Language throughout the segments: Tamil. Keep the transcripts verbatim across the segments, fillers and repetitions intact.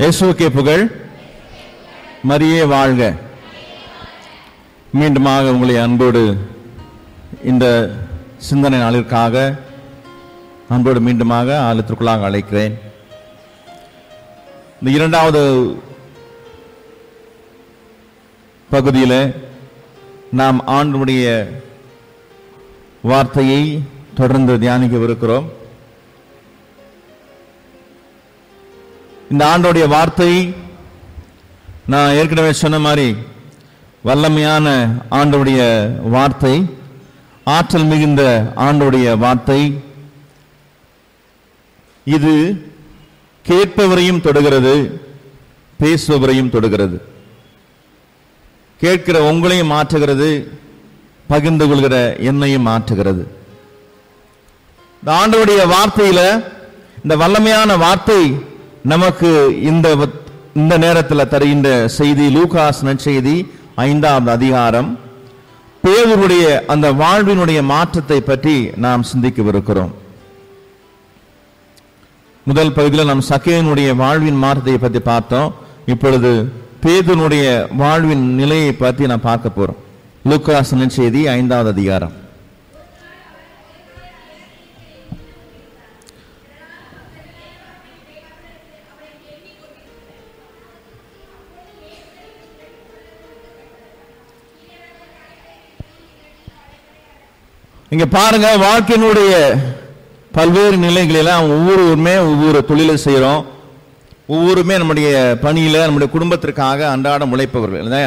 இயேசுவுக்கே புகழ், மரியே வாழ்க. மீண்டுமாக உங்களை அன்போடு இந்த சிந்தனை நாளிற்காக அன்போடு மீண்டுமாக ஆலயத்திற்குள்ளாக அழைக்கிறேன். இந்த இரண்டாவது பகுதியில் நாம் ஆண்டவருடைய வார்த்தையை தொடர்ந்து தியானிக்கவிருக்கிறோம். இந்த ஆண்டவருடைய வார்த்தை நான் ஏற்கனவே சொன்ன மாதிரி வல்லமையான ஆண்டவருடைய வார்த்தை, ஆற்றல் மிகுந்த ஆண்டவருடைய வார்த்தை. இது கேட்பவரையும் தொடுகிறது, பேசுபவரையும் தொடுகிறது. கேட்கிற உங்களையும் மாற்றுகிறது, பகிர்ந்து கொள்கிற என்னையும் மாற்றுகிறது. இந்த ஆண்டவருடைய வார்த்தையில இந்த வல்லமையான வார்த்தை நமக்கு இந்த இந்த நேரத்தில் தருகின்ற செய்தி லூகாஸ் நற்செய்தி ஐந்தாவது அதிகாரம், பேதுருடைய அந்த வாழ்வினுடைய மாற்றத்தை பற்றி நாம் சிந்திக்கவிருக்கிறோம். முதல் பகுதியில் நாம் சக்கேயனுடைய வாழ்வின் மாற்றத்தை பற்றி பார்த்தோம். இப்பொழுது பேதுருடைய வாழ்வின் நிலையை பற்றி நாம் பார்க்க போறோம். லூகாஸ் நற்செய்தி ஐந்தாவது அதிகாரம். இங்க பாருங்க, வாழ்க்கையினுடைய பல்வேறு நிலைகளெல்லாம் ஒவ்வொருவருமே ஒவ்வொரு தொழிலை செய்யறோம். ஒவ்வொருமே நம்முடைய பணியில நம்முடைய குடும்பத்திற்காக அன்றாடம் உழைப்பவர்கள் இல்லையா?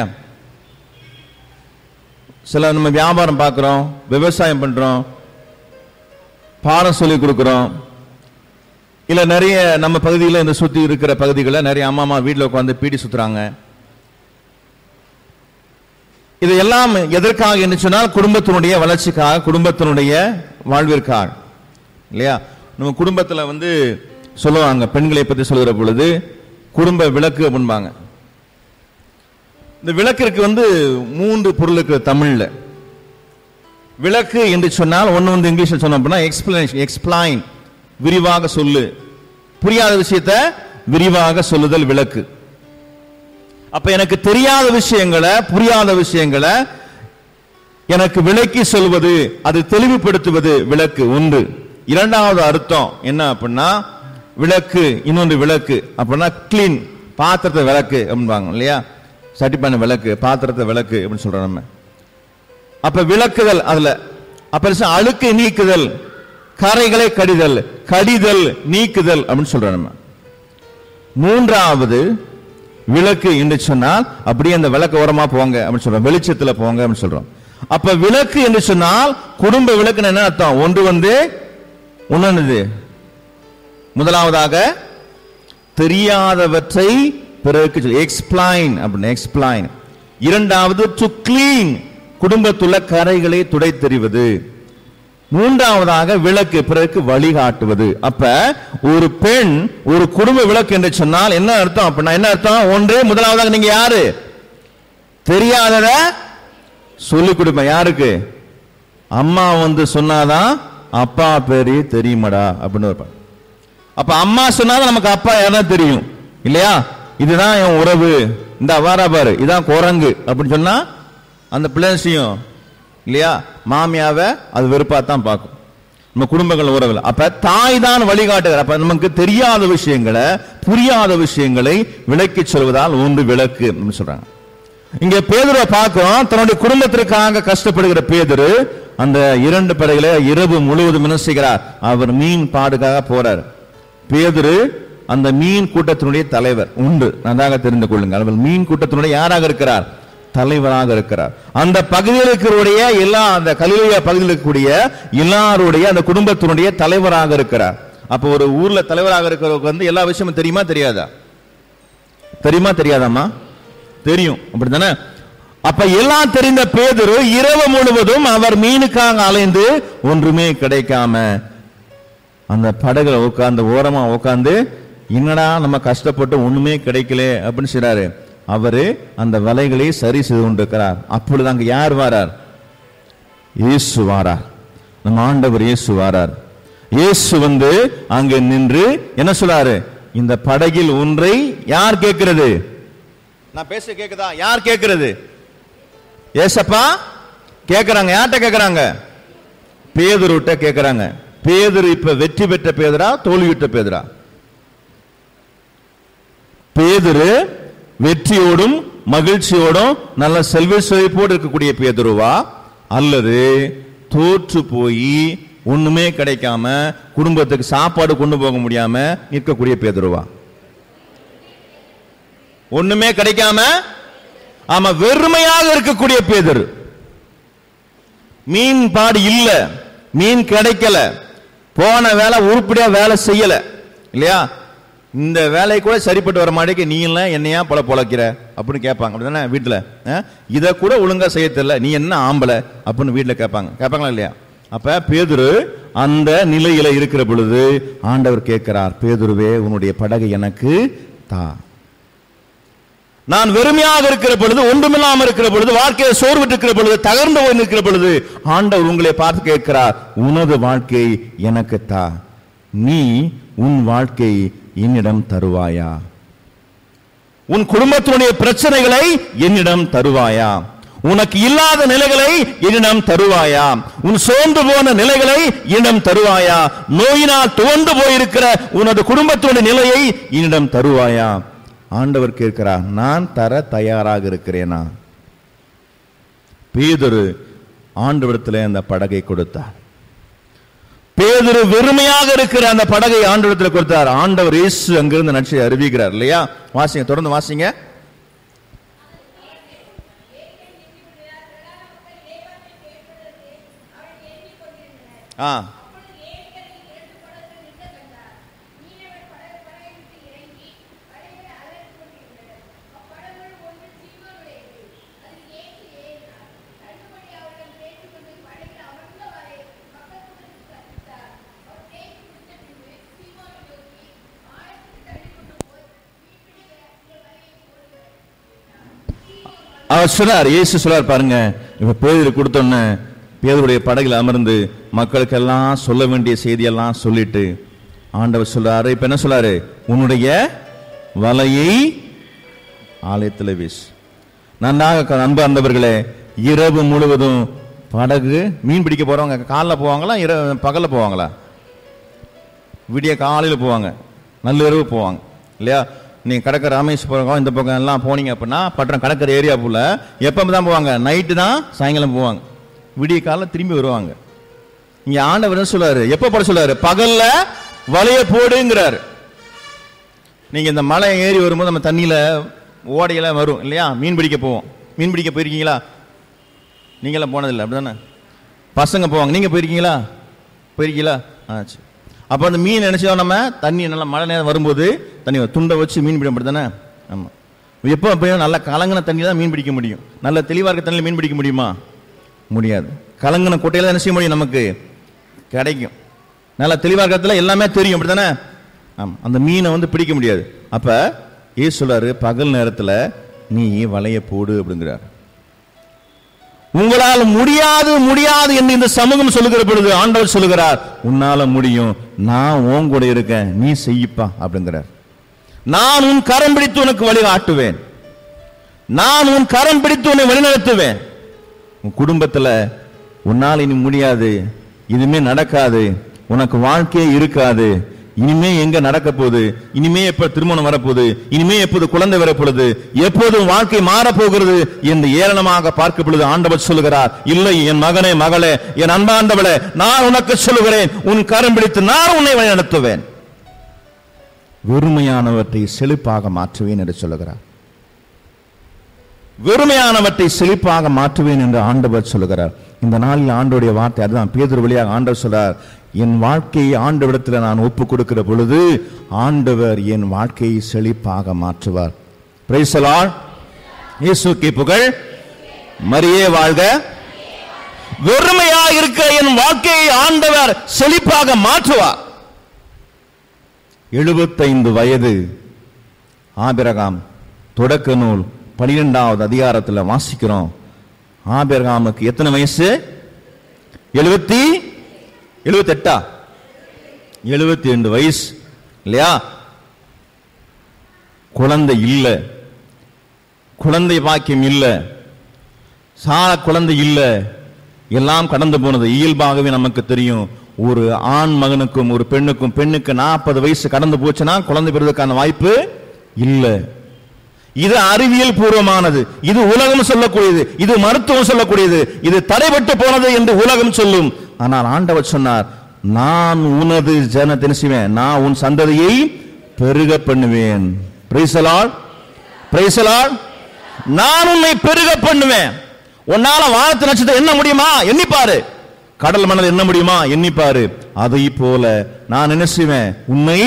சில நம்ம வியாபாரம் பார்க்கிறோம், விவசாயம் பண்றோம், பாடம் சொல்லி கொடுக்கிறோம். இல்ல நிறைய நம்ம பகுதியில் இந்த சுத்தி இருக்கிற பகுதிகளில் நிறைய அம்மா அம்மா வீட்டில் உட்காந்து பீடி சுத்துறாங்க. இது எல்லாம் எதற்காக என்று சொன்னால் குடும்பத்தினுடைய வளர்ச்சிக்காக, குடும்பத்தினுடைய வாழ்விற்காக இல்லையா? நம்ம குடும்பத்தில் வந்து சொல்லுவாங்க, பெண்களை பற்றி சொல்கிற பொழுது குடும்ப விளக்கு அப்படின்பாங்க. இந்த விளக்கிற்கு வந்து மூன்று பொருள் இருக்கு தமிழ்ல. விளக்கு என்று சொன்னால் ஒன்று வந்து இங்கிலீஷ்ல சொன்னோம் அப்படின்னா எக்ஸ்பிளனேஷன், எக்ஸ்பிளைன், விரிவாக சொல்லு, புரியாத விஷயத்தை விரிவாக சொல்லுதல் விளக்கு. அப்ப எனக்கு தெரியாத விஷயங்களை, புரியாத விஷயங்களை எனக்கு விளக்கி சொல்வது, அது தெளிவுபடுத்துவது விளக்கு ஒன்று. இரண்டாவது அர்த்தம் என்ன அப்படின்னா விளக்கு, இன்னொன்று விளக்கு அப்படின்னா கிளீன், பாத்திரத்தை விளக்கு அப்படின்பாங்க இல்லையா? சட்டிப்பான விளக்கு, பாத்திரத்தை விளக்கு அப்படின்னு சொல்றோம் நம்ம. அப்ப விளக்குதல் அதுல, அப்ப அழுக்கை நீக்குதல், கரைகளை கடிதல், கடிதல் நீக்குதல் அப்படின்னு சொல்றோம் நம்ம. மூன்றாவது விளக்கு என்று சொன்னால் அப்படியே அந்த விளக்கு ஓரமா போங்க அப்படின்னு சொல்றோம், வெளிச்சத்துல போங்க அப்படின்னு சொல்றோம். அப்ப விளக்கு என்று சொன்னால் குடும்ப விளக்குன்னு என்ன அர்த்தம்? ஒன்று வந்து உணர்ந்தது, முதலாவதாக தெரியாதவற்றை பிறகு எக்ஸ்பிளைன் அப்படின்னு எக்ஸ்பிளைன். இரண்டாவது டு கிளீன், குடும்பத்துள்ள கரைகளை துடை தெரிவது. மூன்றாவதாக விளக்கு, பிறகு வழிகாட்டுவது. அப்ப ஒரு பெண் ஒரு குடும்ப விளக்கு என்று சொன்னால் என்ன அர்த்தம் அப்படின்னா என்ன அர்த்தம்? ஒன்று, முதலாவதாக நீங்க யாரு? தெரியாதத சொல்லிக் கொடுப்ப. யாருக்கு? அம்மா வந்து சொன்னாதான் அப்பா பேரு தெரியுமாடா அப்படின்னு இருப்பாங்க. அப்ப அம்மா சொன்னாதான் நமக்கு அப்பா யாரா தெரியும் இல்லையா? இதுதான் என் உறவு, இந்த வாரா பாரு, இதான் குரங்கு அப்படின்னு சொன்னா அந்த பிள்ளையும் இல்லையா? மாமியாவை அது வெறுப்பா தான் பார்க்கும். நம்ம குடும்பங்கள் உறவில். அப்ப தாய் தான் வழிகாட்டுகிறார். அப்ப நமக்கு தெரியாத விஷயங்களை, புரியாத விஷயங்களை விளக்கி சொல்வதால் ஒன்று விளக்கு சொல்றாங்க. இங்க பேதுருவை பார்க்கிறோம், தன்னுடைய குடும்பத்திற்காக கஷ்டப்படுகிற பேதுரு அந்த இரண்டு படைகளை இரவு முழுவதும் என்ன செய்கிறார்? அவர் மீன் பாடுக்காக போறார். பேதுரு அந்த மீன் கூட்டத்தினுடைய தலைவர் உண்டு, நன்றாக தெரிந்து கொள்ளுங்கள். அவர் மீன் கூட்டத்தினுடைய யாராக இருக்கிறார்? தலைவராக இருக்கிறார். அந்த பகுதியில் இருக்கிற எல்லா, அந்த கலிலேயா பகுதியில் இருக்கக்கூடிய எல்லாருடைய அந்த குடும்பத்தினுடைய தலைவராக இருக்கிறார். அப்ப ஒரு ஊர்ல தலைவராக இருக்கிறவருக்கு வந்து எல்லா விஷயமும் தெரியுமா தெரியாதா? தெரியுமா தெரியாதாமா? தெரியும், அப்படித்தானே? அப்ப எல்லாம் தெரிந்த பேதுரு இரவு முழுவதும் அவர் மீனுக்காக அலைந்து ஒன்றுமே கிடைக்காம அந்த படகுல உட்கார்ந்து ஓரமா உட்கார்ந்து என்னடா நம்ம கஷ்டப்பட்டு ஒண்ணுமே கிடைக்கல அப்படின்னு சொல்றாரு. அவரு அந்த வலைகளை சரி செய்து கொண்டிருக்கிறார். அப்பொழுது அங்க யார் வாரார்? இயேசு வாரார். நம்ம ஆண்டவர் இயேசு வாரார். இயேசு வந்து அங்க நின்று என்ன சொல்றாரு? இந்த படகில் ஒன்றை யார் கேட்கிறது? நான் பேச கேக்குதா? யார் கேட்கிறது? ஏசப்பா கேக்குறாங்க. யார்கிட்ட கேக்குறாங்க? பேதுருட்ட கேக்குறாங்க. பேதுரு இப்ப வெற்றி பெற்ற பேதுரா, தோல்வியுற்ற பேதுரா? பேதுரு வெற்றியோடும் மகிழ்ச்சியோடும் நல்ல செல்வ செழிப்போடு இருக்கக்கூடிய பேதுருவா, அல்லது தோற்று போய் ஒண்ணுமே கிடைக்காம குடும்பத்துக்கு சாப்பாடு கொண்டு போக முடியாம நிற்கக்கூடிய பேதுருவா? ஒண்ணுமே கிடைக்காம, ஆமா, வெறுமையாக இருக்கக்கூடிய பேதுரு. மீன் பாடு இல்ல, மீன் கிடைக்கல, போன வேலை உருப்படியா வேலை செய்யல இல்லையா? இந்த வேலை கூட சரிப்பட்டு வர மாட்டேங்க, நீ இல்ல என்னையா பல பொழைக்கிற அப்படின்னு கேட்பாங்க. அப்படிதானே வீட்டுல? இதை கூட ஒழுங்கா செய்ய தெரியல, நீ என்ன ஆம்பளை அப்படின்னு வீட்டுல கேட்பாங்க. கேட்பாங்களா இல்லையா? அப்ப பேதுரு அந்த நிலையில இருக்கிற பொழுது ஆண்டவர் கேட்கிறார், பேதுருவே உன்னுடைய படகை எனக்கு தா. நான் வெறுமையாக இருக்கிற பொழுது, ஒன்றுமில்லாம இருக்கிற பொழுது, வாழ்க்கையை சோர்விட்டு இருக்கிற பொழுது, தகர்ந்து போய் நிற்கிற பொழுது ஆண்டவர் உங்களை பார்த்து கேட்கிறார், உனது வாழ்க்கை எனக்கு தா, நீ உன் வாழ்க்கை என்னிடம் தருவாயா? உன் குடும்பத்தினுடைய பிரச்சனைகளை என்னிடம் தருவாயா? உனக்கு இல்லாத நிலைகளை என்னிடம் தருவாயா? உன் சோர்ந்து போன நிலைகளை என்னிடம் தருவாயா? நோயினால் துவண்டு போயிருக்கிற உனது குடும்பத்தினுடைய நிலையை என்னிடம் தருவாயா? ஆண்டவர் கேட்கிறார், நான் தர தயாராக இருக்கிறேனா? பேதுரு ஆண்டவரிடத்திலே அந்த படகை கொடுத்தார். பேதுரு வெறுமையாக இருக்கிற அந்த படகை ஆண்டவரிடத்தில் கொடுத்தார். ஆண்டவர் இயேசு அங்கிருந்து நற்செய்தியை அறிவிக்கிறார் இல்லையா? வாசிங்க, தொடர்ந்து வாசிங்க. ஆ அவர் சொன்னார், இயேசு சொல்லார் பாருங்க, இப்ப பேதுரு கொடுத்தோன்னு பேதுருடைய படகில் அமர்ந்து மக்களுக்கெல்லாம் சொல்ல வேண்டிய செய்தியெல்லாம் சொல்லிட்டு ஆண்டவர் சொல்றாரு, இப்ப என்ன சொல்றாரு? உன்னுடைய வலையை ஆலயத்தில் வீசு. நன்றாக அன்பு அந்தவர்களே, இரவு முழுவதும் படகு மீன் பிடிக்க போறவங்க காலைல போவாங்களா, இரவு பகல்ல போவாங்களா? விடிய காலையில் போவாங்க, நள்ளிரவு போவாங்க இல்லையா? நீங்க கடற்கரை ராமேஸ்வரம் இந்த பக்கம் எல்லாம் போனீங்க அப்படின்னா பட்டம் கடற்கரை ஏரியா போல எப்ப தான் போவாங்க? நைட்டு தான், சாயங்காலம் போவாங்க, விடிய காலம் திரும்பி வருவாங்க. இங்க ஆண்டவர் சொல்றாரு, எப்ப போட சொல்றாரு? பகல்ல வலைய போடுங்கிறாரு. நீங்க இந்த மலை ஏறி வரும்போது நம்ம தண்ணியில ஓடையில வரும் இல்லையா? மீன் பிடிக்க போவோம். மீன் பிடிக்க போயிருக்கீங்களா? நீங்களாம் போனதில்லை அப்படிதானே? பசங்க போவாங்க, நீங்க போயிருக்கீங்களா? போயிருக்கீங்களா? ஆச்சு. அப்போ அந்த மீன் நினைச்சோம், நம்ம தண்ணி நல்லா மழை நேரம் வரும்போது தண்ணி துண்டை வச்சு மீன் பிடிக்க முடியும் தானே? ஆமாம். எப்போ எப்பயும் நல்லா கலங்கின தண்ணி தான் மீன் பிடிக்க முடியும். நல்ல தெளிவாக இருக்க தண்ணியில் மீன் பிடிக்க முடியுமா? முடியாது. கலங்கின கொட்டையில என்ன செய்ய முடியும்? நமக்கு கிடைக்கும். நல்லா தெளிவாக இருக்கிறதுல எல்லாமே தெரியும், அப்படி தானே? ஆமாம். அந்த மீனை வந்து பிடிக்க முடியாது. அப்போ ஏசு சொல்றாரு, பகல் நேரத்தில் நீ வலைய போடு அப்படிங்கிறார். உங்களால் முடியாது முடியாது என்று இந்த சமூகம் சொல்லுகிற பொழுது ஆண்டவர் சொல்லுகிறார், உன்னால முடியும், நான் உன் கூட இருக்கேன், நீ செய்யப்பா அப்படிங்கிறார். நான் உன் கரம் பிடித்து உனக்கு வழி காட்டுவேன், நான் உன் கரம் பிடித்து உன்னை வழிநடத்துவேன். உன் குடும்பத்தில் உன்னால் இனி முடியாது, இதுமே நடக்காது, உனக்கு வாழ்க்கையே இருக்காது, இனிமே எங்க நடக்க போகுது, இனிமே எப்ப திருமணம் வரப்போகுது, இனிமே எப்போது குழந்தை வரப்போகுது, எப்போதும் வாழ்க்கை மாறப்போகிறது என்று ஏளனமாக பார்க்க பொழுது ஆண்டவர் சொல்லுகிறார், இல்லை என் மகனே மகளே, என் அன்பாண்டவளே, நான் உனக்கு சொல்லுகிறேன், உன் கரம் பிடித்து நான் உன்னை வழி நடத்துவேன், வெறுமையானவற்றை செழிப்பாக மாற்றுவேன் என்று சொல்லுகிறார். வெறுமையானவற்றை செழிப்பாக மாற்றுவேன் என்று ஆண்டவர் சொல்லுகிறார். இந்த நாளில் ஆண்டவருடைய வார்த்தை அதுதான். பேதுரு வழியாக ஆண்டவர் சொல்றார், என் வாழ்க்கையை ஆண்டவரிடத்தில் நான் ஒப்பு கொடுக்கிற பொழுது ஆண்டவர் என் வாழ்க்கையை செழிப்பாக மாற்றுவார். Praise the lord. இயேசுவுக்கே புகழ். மரியே வாழ்க. வெறுமையாக இருக்க என் வாழ்க்கையை ஆண்டவர் செழிப்பாக மாற்றுவார். எழுபத்தைந்து வயது ஆபிரகாம், தொடக்க நூல் பனிரெண்டாவது அதிகாரத்தில் வாசிக்கிறோம். ஆபிரகாமுக்கு எத்தனை வயசு? எழுபத்தி எழுபத்தி எட்டா எழுபத்தி ரெண்டு வயசு இல்லையா? குழந்தை இல்லை, குழந்தை பாக்கியம் இல்லை, சால குழந்தை இல்லை, எல்லாம் கடந்து போனது. இயல்பாகவே நமக்கு தெரியும், ஒரு ஆண் மகனுக்கும் ஒரு பெண்ணுக்கும், பெண்ணுக்கு நாற்பது வயசு கடந்து போச்சுன்னா குழந்தை பெறுவதற்கான வாய்ப்பு இல்லை. இது அறிவியல் பூர்வமானது, இது உலகம் சொல்லக்கூடியது, இது மருத்துவம் சொல்லக்கூடியது, இது தடைபட்டு போனது என்று உலகம் சொல்லும். ஆனால் ஆண்டவர் சொன்னார், நான் உனது ஜனத்தை செய்வேன், நான் உன் சந்ததியை பெருக பண்ணுவேன். Praise the lord, praise the lord. நான் உன்னை பெருக பண்ணுவேன். உன்னால வானத்து நட்சத்திரம் என்ன முடியுமா எண்ணிப்பாரு, கடல் மணல் என்ன முடியுமா எண்ணிப்பாரு. அதை போல நான் என்ன செய்வேன், உன்னை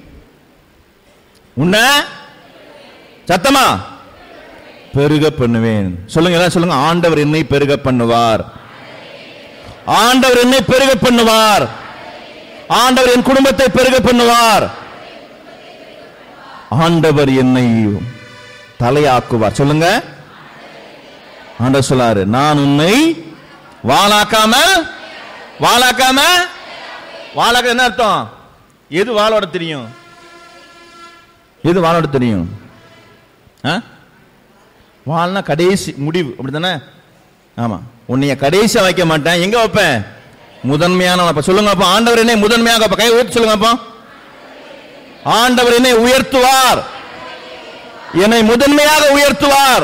உன்னை சத்தமா பெருக பண்ணுவேன். சொல்லுங்க, எல்லாம் சொல்லுங்க, ஆண்டவர் என்னை பெருக பண்ணுவார், ஆண்டவர் என்னை பெருக பண்ணுவார், ஆண்டவர் என் குடும்பத்தை பெருக பண்ணுவார், ஆண்டவர் என்னை தலையாக்குவார். சொல்லுங்க, ஆண்டவர் சொல்லாரு, நான் உன்னை வாளாக்காம, வாளாக்காம, வாளாக்க என்ன அர்த்தம்? எது வாளோட தெரியும், எது வாளோட தெரியும்? வாழ்னா கடைசி முடிவு, அப்படித்தானே? ஆமா, உன்னைய கடைசியா வைக்க மாட்டேன், எங்க வைப்பேன்? முதன்மையான. சொல்லுங்க அப்ப, ஆண்டவர் என்னை முதன்மையாக, கை உயர்த்தி சொல்லுங்க அப்பா, ஆண்டவர் என்னை உயர்த்துவார், என்னை முதன்மையாக உயர்த்துவார்.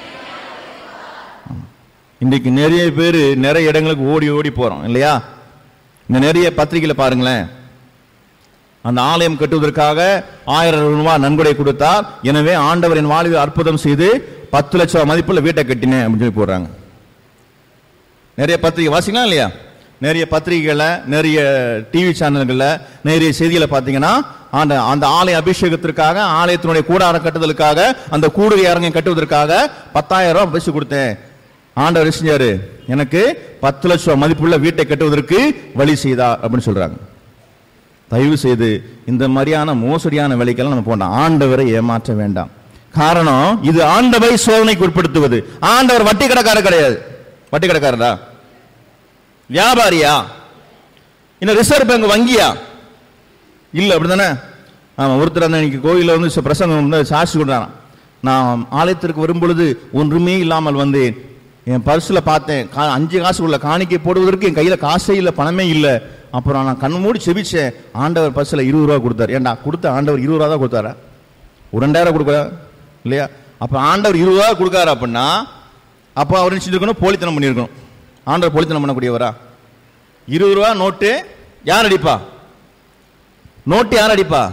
இன்றைக்கு நிறைய பேர் நிறைய இடங்களுக்கு ஓடி ஓடி போறோம் இல்லையா? இந்த நிறைய பத்திரிகையில பாருங்களேன், அந்த ஆலயம் கட்டுவதற்காக ஆயிரம் ரூபாய் நன்கொடை கொடுத்தார், எனவே ஆண்டவரின் வாழ்வில் அற்புதம் செய்து பத்து லட்சம் ரூபாய் மதிப்புள்ள வீட்டை கட்டினேன் அப்படின்னு சொல்லி போடுறாங்க. நிறைய பத்திரிகை வாசிக்கலாம் இல்லையா? நிறைய பத்திரிகைகளை, நிறைய டிவி சேனல்களில், நிறைய செய்திகளை பார்த்தீங்கன்னா, அந்த அந்த ஆலய அபிஷேகத்திற்காக, ஆலயத்தினுடைய கூடார கட்டுதலுக்காக, அந்த கூடுகை அரங்கை கட்டுவதற்காக பத்தாயிரம் ரூபாய் பரிசு கொடுத்தேன். ஆண்டவர் செஞ்சாரு, எனக்கு பத்து லட்சம் ரூபாய் மதிப்புள்ள வீட்டை கட்டுவதற்கு வழி செய்தார் அப்படின்னு சொல்றாங்க. தயவு செய்து இந்த மாதிரியான மோசடியான வேலைக்கெல்லாம் நம்ம போனோம். ஆண்டவரை ஏமாற்ற வேண்டாம். காரணம், இது ஆண்டவரை சோதனைக்கு உட்படுத்துவது. ஆண்டவர் வட்டி கடைக்காரர் கிடையாது. வட்டி கடைக்காரரா? வியாபாரியா? இன்னும் ரிசர்வ் பேங்க் வங்கியா? இல்ல, அப்படித்தானே? ஆமா, ஒருத்தர் அந்த இன்னைக்கு கோயில வந்து பிரசங்கம் வந்து சாட்சி கொடுறான். நான் ஆலயத்திற்கு வரும் பொழுது ஒன்றுமே இல்லாமல் வந்தேன், என் பர்ஸ்ல பார்த்தேன், அஞ்சு காசு உள்ள காணிக்கை போடுவதற்கு என் கையில காசே இல்லை, பணமே இல்லை. அப்புறம் நான் கண்ணு மூடி செபிச்சேன், ஆண்டவர் பர்ஸ்ல இருபது ரூபா கொடுத்தாரு. ஏன்டா கொடுத்த ஆண்டவர் இருபது ரூபா தான் கொடுத்தாரா? ஒரு ரெண்டாயிரம் கொடுக்க இல்லையா? அப்ப ஆண்டவர் இருபது ரூபா கொடுக்காரு அப்படின்னா, அப்போ அவர் நினைச்சிருக்கணும் போலித்தனம் பண்ணியிருக்கணும். ஆண்டவர் போலித்தனம் பண்ணக்கூடியவரா? இருபது ரூபா நோட்டு யார் அடிப்பா? நோட்டு யார் அடிப்பா?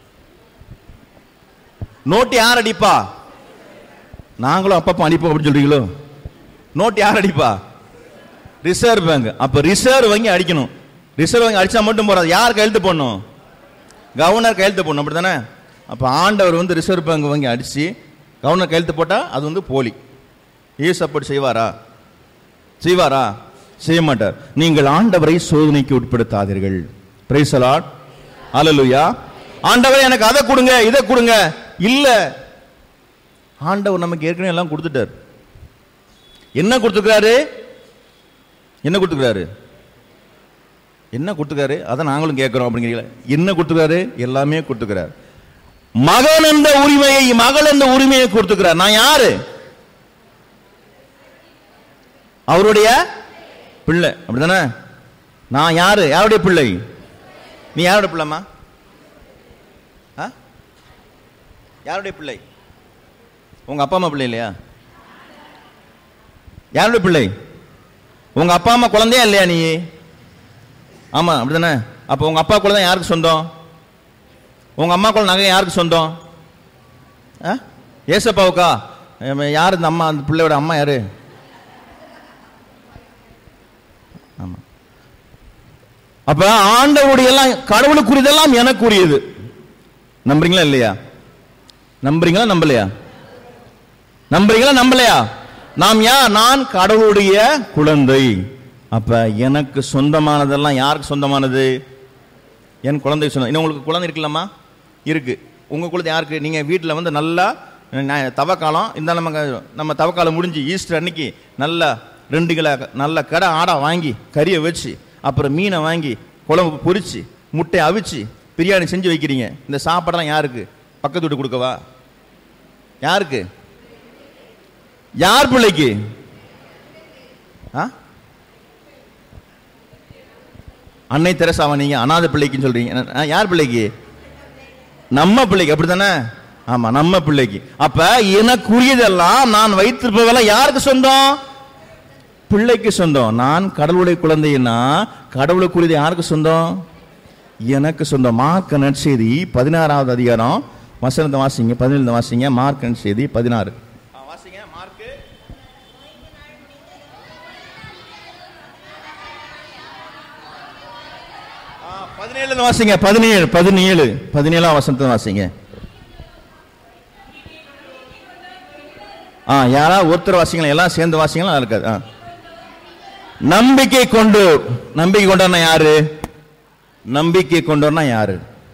நோட்டு யார் அடிப்பா? நாங்களும் அப்பப்போ அடிப்போம் அப்படின்னு சொல்றீங்களோ? நோட்டு யார் அடிப்பா? Reserve bank. அப்ப ரிசர்வ் வங்கி அடிக்கணும். ரிசர்வ் வங்கி அடிச்சா மட்டும் போறாது, யார் கையெழுத்து போடணும்? கவர்னர் கையெழுத்து போடணும், அப்படித்தானே? அப்ப ஆண்டவர் வந்து ரிசர்வ் பேங்க் வங்கி அடிச்சு கவர்னர் கையெழுத்து போட்டா அது வந்து போலி. ஏசு அப்படி செய்வாரா? செய்வாரா? செய்ய மாட்டார். நீங்கள் ஆண்டவரை சோதனைக்கு உட்படுத்தாதீர்கள். பிரைஸ் தி லார்ட், ஹல்லேலூயா. ஆண்டவரே எனக்கு அதை கொடுங்க, இதை கொடுங்க இல்ல. ஆண்டவர் நமக்கு ஏற்கனவே எல்லாம் கொடுத்துட்டார். என்ன கொடுத்துக்கிறாரு? என்ன கொடுத்துக்கிறாரு? என்ன கொடுத்துக்கிறாரு? அதை நாங்களும் கேட்கிறோம் அப்படிங்கிறீங்களா? என்ன கொடுத்துக்கிறாரு? எல்லாமே கொடுத்துக்கிறார். மகன் என்ற உரிமையை, மகள் என்ற உரிமையை கொடுத்துக்கிறார். நான் யாரு? அவருடைய பிள்ளை, அப்படித்தானே? நான் யாரு? யாருடைய பிள்ளை? நீ யாருடைய பிள்ளைமா? யாருடைய பிள்ளை? உங்க அப்பா அம்மா பிள்ளை இல்லையா? யாருடைய பிள்ளை? உங்க அப்பா அம்மா குழந்தையா இல்லையா நீ? ஆமா, அப்படித்தானே? அப்ப உங்க அப்பா குழந்தை யாருக்கு சொந்தம்? உங்க அம்மா குழந்தை நகை யாருக்கு சொந்தம்? ஏசப்பாவுக்கா? யாரு இந்த அம்மா? அந்த பிள்ளையோட அம்மா யாரு? ஆமா. அப்ப ஆண்டவருடைய எல்லாம், கடவுளுக்குரியதெல்லாம் எனக்குரியது. நம்புறீங்களா இல்லையா? நம்புறீங்களா நம்பலையா? நம்புறீங்களா நம்பலையா? நாம் யார்? நான் கடவுளுடைய குழந்தை. அப்ப எனக்கு சொந்தமானதெல்லாம் யாருக்கு சொந்தமானது? என் குழந்தை சொந்தம். இன்னும் உங்களுக்கு குழந்தை இருக்கலாமா? இருக்கு. உங்க குழந்தை யாருக்கு? நீங்க வீட்டில் வந்து நல்லா தவக்காலம் இந்த நம்ம நம்ம தவக்காலம் முடிஞ்சு ஈஸ்டர் அன்னைக்கு நல்லா ரெண்டு கிலோ நல்ல கடை ஆடா வாங்கி கறியை வச்சு, அப்புறம் மீனை வாங்கி குழம்பு பொரிச்சு, முட்டை அவிச்சு, பிரியாணி செஞ்சு வைக்கிறீங்க. இந்த சாப்பாடெல்லாம் யாருக்கு? பக்கத்து வீட்டு கொடுக்கவா? யாருக்கு? யார் பிள்ளைக்கு? அன்னை தெரசாவா நீங்க அநாத பிள்ளைக்குன்னு சொல்றீங்க? யார் பிள்ளைக்கு? நம்ம பிள்ளைக்கு, அப்படித்தானே? ஆமா, நம்ம பிள்ளைக்கு. அப்ப எனக்குரியதெல்லாம் நான் வைத்திருப்பதெல்லாம் யாருக்கு சொந்தம்? பிள்ளைக்கு சொந்தம். நான் கடவுளுடைய குழந்தைன்னா கடவுளுக்குரியது யாருக்கு சொந்தம்? எனக்கு சொந்தம். மார்க் நற்செய்தி பதினாறாவது அதிகாரம் வசனத்தை வாசிங்க, பதினேழு வாசிங்க. மார்க் நற்செய்தி பதினாறு வாசிங்க. மார்க் பதினேழு வாசிங்க. பதினேழு பதினேழு பதினேழாம் வசனத்தை வாசிங்க. ஆ யாரா ஒருத்தர் வாசிங்களா? எல்லாம் சேர்ந்து வாசிங்களா? இருக்காது. நம்பிக்கை கொண்டு, நம்பிக்கை கொண்டவனா யாரு? நம்பிக்கை கொண்டவனா யாரு?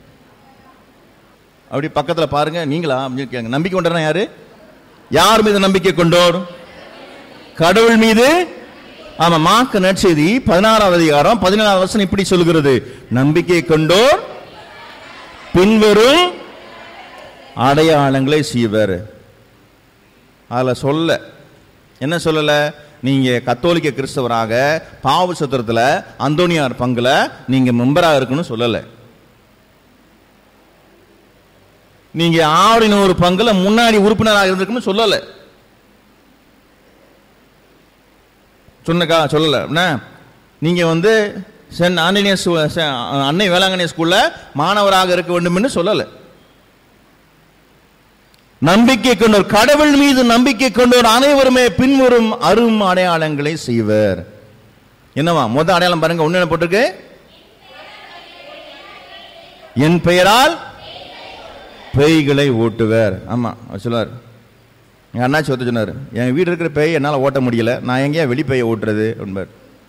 அப்படி பக்கத்துல பாருங்க. நீங்களா? நம்பிக்கை கொண்டவனா யாரு? யார் மீது நம்பிக்கை கொண்டோர்? கடவுள் மீது. ஆமா, மார்க் நற்செய்தி பதினாறாவது அதிகாரம் பதினேழாவது வசனம் இப்படி சொல்கிறது, நம்பிக்கை கொண்டோர் பின்வரும் அடையாளங்களை செய்வர். அதுல சொல்ல என்ன சொல்லல? நீங்க கத்தோலிக்க கிறிஸ்தவராக பாவ சத்திரத்துல அந்தோனியார் பங்குல நீங்க மெம்பராக இருக்குன்னு சொல்லல. நீங்க ஆவணினூறு பங்குல முன்னாடி உறுப்பினராக இருந்திருக்குன்னு சொல்லல. சொன்னக்கா சொல்லல. நீங்க வந்து சென்ட் ஆண்டனியஸ் அன்னை வேளாங்கண்ணி ஸ்கூல்ல மாணவராக இருக்க வேண்டும் என்று சொல்லல. நம்பிக்கை கொண்டோர், கடவுள் மீது நம்பிக்கை கொண்டோர் அனைவருமே பின்வரும் அரும் அடையாளங்களை செய்வர். என்னவா முதல் அடையாளம் பாருங்க. ஒண்ணு என்ன போட்டிருக்கு? என் பெயரால் பேய்களை ஓட்டுவர். ஆமா சொல்லுவார். எங்க அண்ணாச்சி ஒருத்தர் சொன்னார், என் வீடு இருக்கிற பேய் என்னால ஓட்ட முடியல, நான் எங்கேயா வெளி பேயை ஓட்டுறது என்பார்.